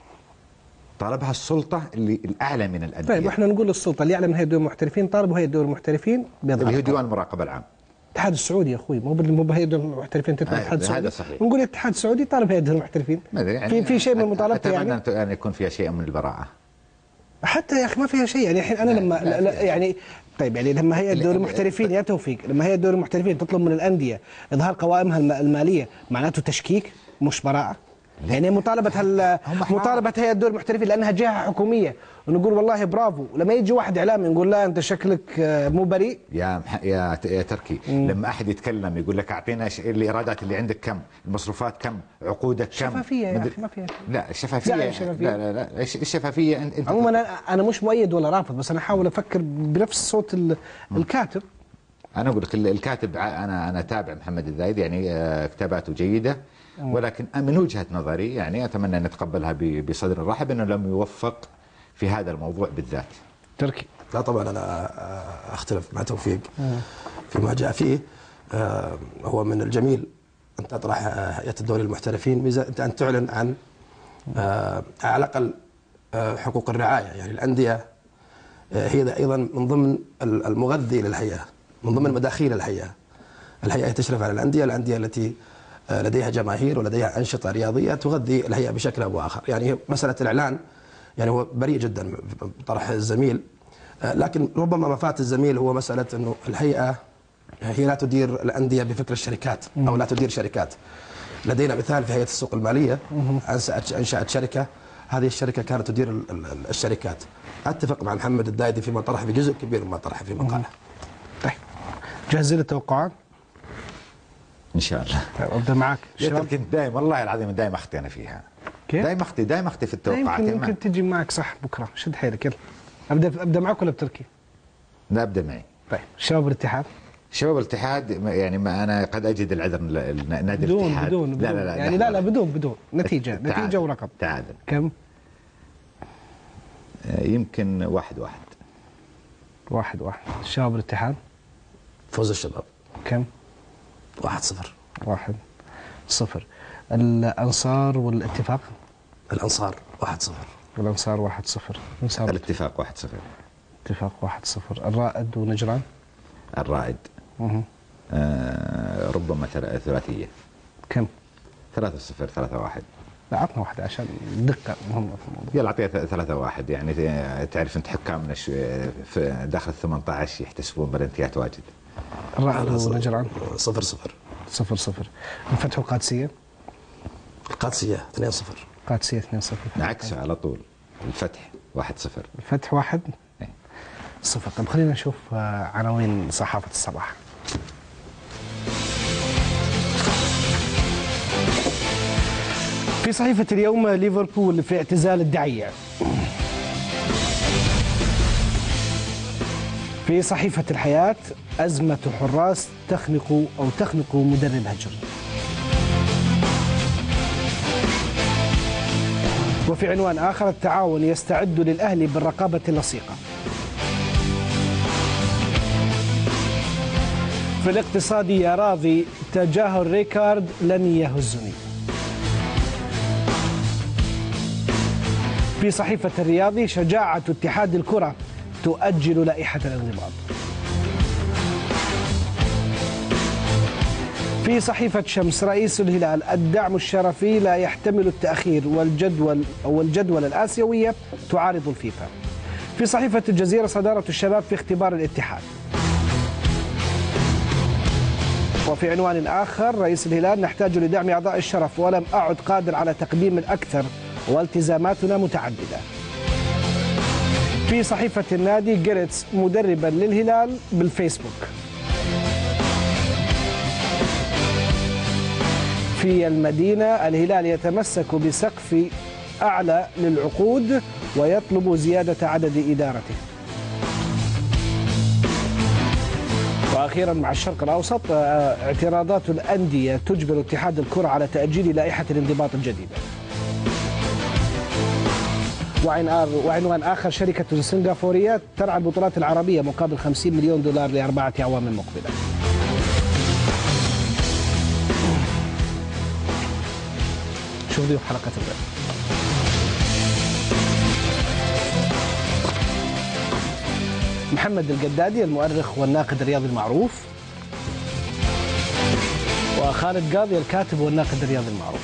S3: طالبها السلطه اللي الاعلى من الانديه.
S2: طيب احنا نقول السلطه اللي اعلى من هيئه دوري المحترفين طالبوا هيئه دوري المحترفين
S3: اللي هو ديوان المراقبه العام.
S2: الاتحاد السعودي يا اخوي مو بهيئه دوري المحترفين تتبع الاتحاد السعودي.
S3: هذا صحيح.
S2: ونقول الاتحاد السعودي طالب هيئه دوري المحترفين.
S3: يعني
S2: في شيء من مطالبته يعني.
S3: اتمنى ان يكون فيها شيء من البراءه.
S2: حتى يا اخي ما فيها شيء يعني الحين انا لما يعني طيب يعني لما هيئه دوري المحترفين يا توفيق لما هيئه دوري المحترفين تطلب من الانديه اظهار قوائمها الماليه معناته تشكيك مش براءه. يعني مطالبه هيئه دوري المحترفين لانها جهه حكوميه ونقول والله برافو. لما يجي واحد اعلامي نقول لا انت شكلك مو بريء.
S3: يا تركي لما احد يتكلم يقول لك اعطينا الايرادات اللي عندك كم، المصروفات كم، عقودك كم.
S2: شفافيه يا اخي ما فيها.
S3: لا الشفافيه لا الشفافيه انت
S2: عموما انا مش مؤيد ولا رافض، بس انا احاول افكر بنفس صوت الكاتب.
S3: انا اقول لك الكاتب انا تابع محمد الدايدي، يعني كتاباته جيده، ولكن من وجهه نظري يعني اتمنى ان نتقبلها بصدر رحب انه لم يوفق في هذا الموضوع بالذات.
S2: تركي.
S4: لا طبعا انا اختلف مع توفيق فيما جاء فيه. هو من الجميل ان تطرح هيئه الدوري المحترفين ان تعلن عن على الاقل حقوق الرعايه، يعني الانديه هي ايضا من ضمن المغذي للهيئه، من ضمن مداخيل الهيئه. الهيئه تشرف على الانديه التي لديها جماهير ولديها انشطه رياضيه تغذي الهيئه بشكل او باخر. يعني مساله الاعلان يعني هو بريء جدا من طرح الزميل، لكن ربما ما فات الزميل هو مساله انه الهيئه هي لا تدير الانديه بفكر الشركات او لا تدير شركات. لدينا مثال في هيئه السوق الماليه، انشات شركه، هذه الشركه كانت تدير الشركات. اتفق مع محمد الدايدي فيما طرح بجزء كبير مما طرح في مقاله.
S2: طيب جاهزين للتوقعات؟
S3: ان شاء الله.
S2: طيب ابدا معك.
S3: كنت دائما والله العظيم دائما اخطي انا فيها.
S2: كيف؟
S3: دائما اخطي في التوقعات.
S2: يمكن تجي معك صح بكره، شد حيلك يلا. ابدا معك ولا بتركي؟
S3: لا ابدا معي.
S2: طيب شباب الاتحاد.
S3: شباب الاتحاد يعني ما انا قد اجد العذر نادي الاتحاد.
S2: بدون
S3: لا
S2: يعني لا بدون نتيجه ورقم.
S3: تعادل.
S2: كم؟
S3: يمكن 1-1.
S2: 1-1. شباب الاتحاد.
S4: فوز الشباب.
S2: كم؟
S4: 1-0.
S2: 1-0. الانصار والاتفاق.
S4: الانصار 1-0.
S2: الانصار 1-0.
S3: الاتفاق 1-0.
S2: اتفاق 1-0. الرائد ونجران.
S3: الرائد. ربما ثلاثيه.
S2: كم؟
S3: 3-0 3-1.
S2: لا عطنا واحده عشان دقه مهمه في الموضوع.
S3: يلا اعطيها 3-1. يعني تعرف انت حكامنا في داخل 18 يحتسبون بلنتيات واجد.
S2: الرائد ونجران
S4: 0-0.
S2: 0-0. الفتح والقادسيه.
S4: القادسيه 2-0.
S2: قادسيه 2-0.
S3: عكسه على طول. الفتح 1-0.
S2: الفتح 1-0. طيب خلينا نشوف عناوين صحافه الصباح. في صحيفة اليوم ليفربول في اعتزال الدعيع. في صحيفة الحياة أزمة حراس تخنق مدرب هجر. وفي عنوان آخر التعاون يستعد للأهلي بالرقابة اللصيقة. في الاقتصاد يا راضي تجاهل ريكارد لن يهزني. في صحيفة الرياضي شجاعة اتحاد الكرة تؤجل لائحة الانضباط. في صحيفة شمس رئيس الهلال الدعم الشرفي لا يحتمل التأخير والجدول الآسيوية تعارض الفيفا. في صحيفة الجزيرة صدارة الشباب في اختبار الاتحاد. وفي عنوان آخر رئيس الهلال نحتاج لدعم أعضاء الشرف ولم أعد قادر على تقديم الأكثر والتزاماتنا متعددة. في صحيفة النادي جيرتس مدربا للهلال بالفيسبوك. في المدينة الهلال يتمسك بسقف أعلى للعقود ويطلب زيادة عدد إدارته. وأخيرا مع الشرق الأوسط اعتراضات الأندية تجبر اتحاد الكرة على تأجيل لائحة الانضباط الجديدة. وعنوان آخر شركة سنغافورية ترعى البطولات العربية مقابل 50 مليون دولار ل4 أعوام مقبلة. شوف ضيوف حلقة الغد. محمد القدادي المؤرخ والناقد الرياضي المعروف، وخالد قاضي الكاتب والناقد الرياضي المعروف.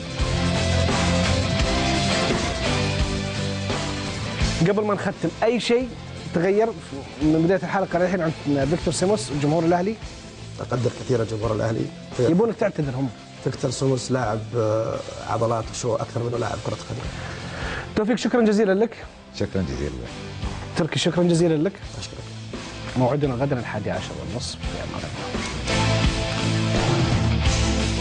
S2: قبل ما نختم أي شيء تغير من بداية الحلقة للحين عند فيكتور سيموس وجمهور الأهلي؟
S4: أقدر كثيرا جمهور الأهلي.
S2: يبونك تعتذر هم.
S4: فيكتور سيموس لاعب عضلات وشو أكثر منه لاعب كرة قدم.
S2: توفيق شكرا جزيلا لك.
S3: شكرا جزيلا لك.
S2: تركي شكرا جزيلا لك.
S4: أشكرك.
S2: موعدنا غدا 11:30 في أمان الله.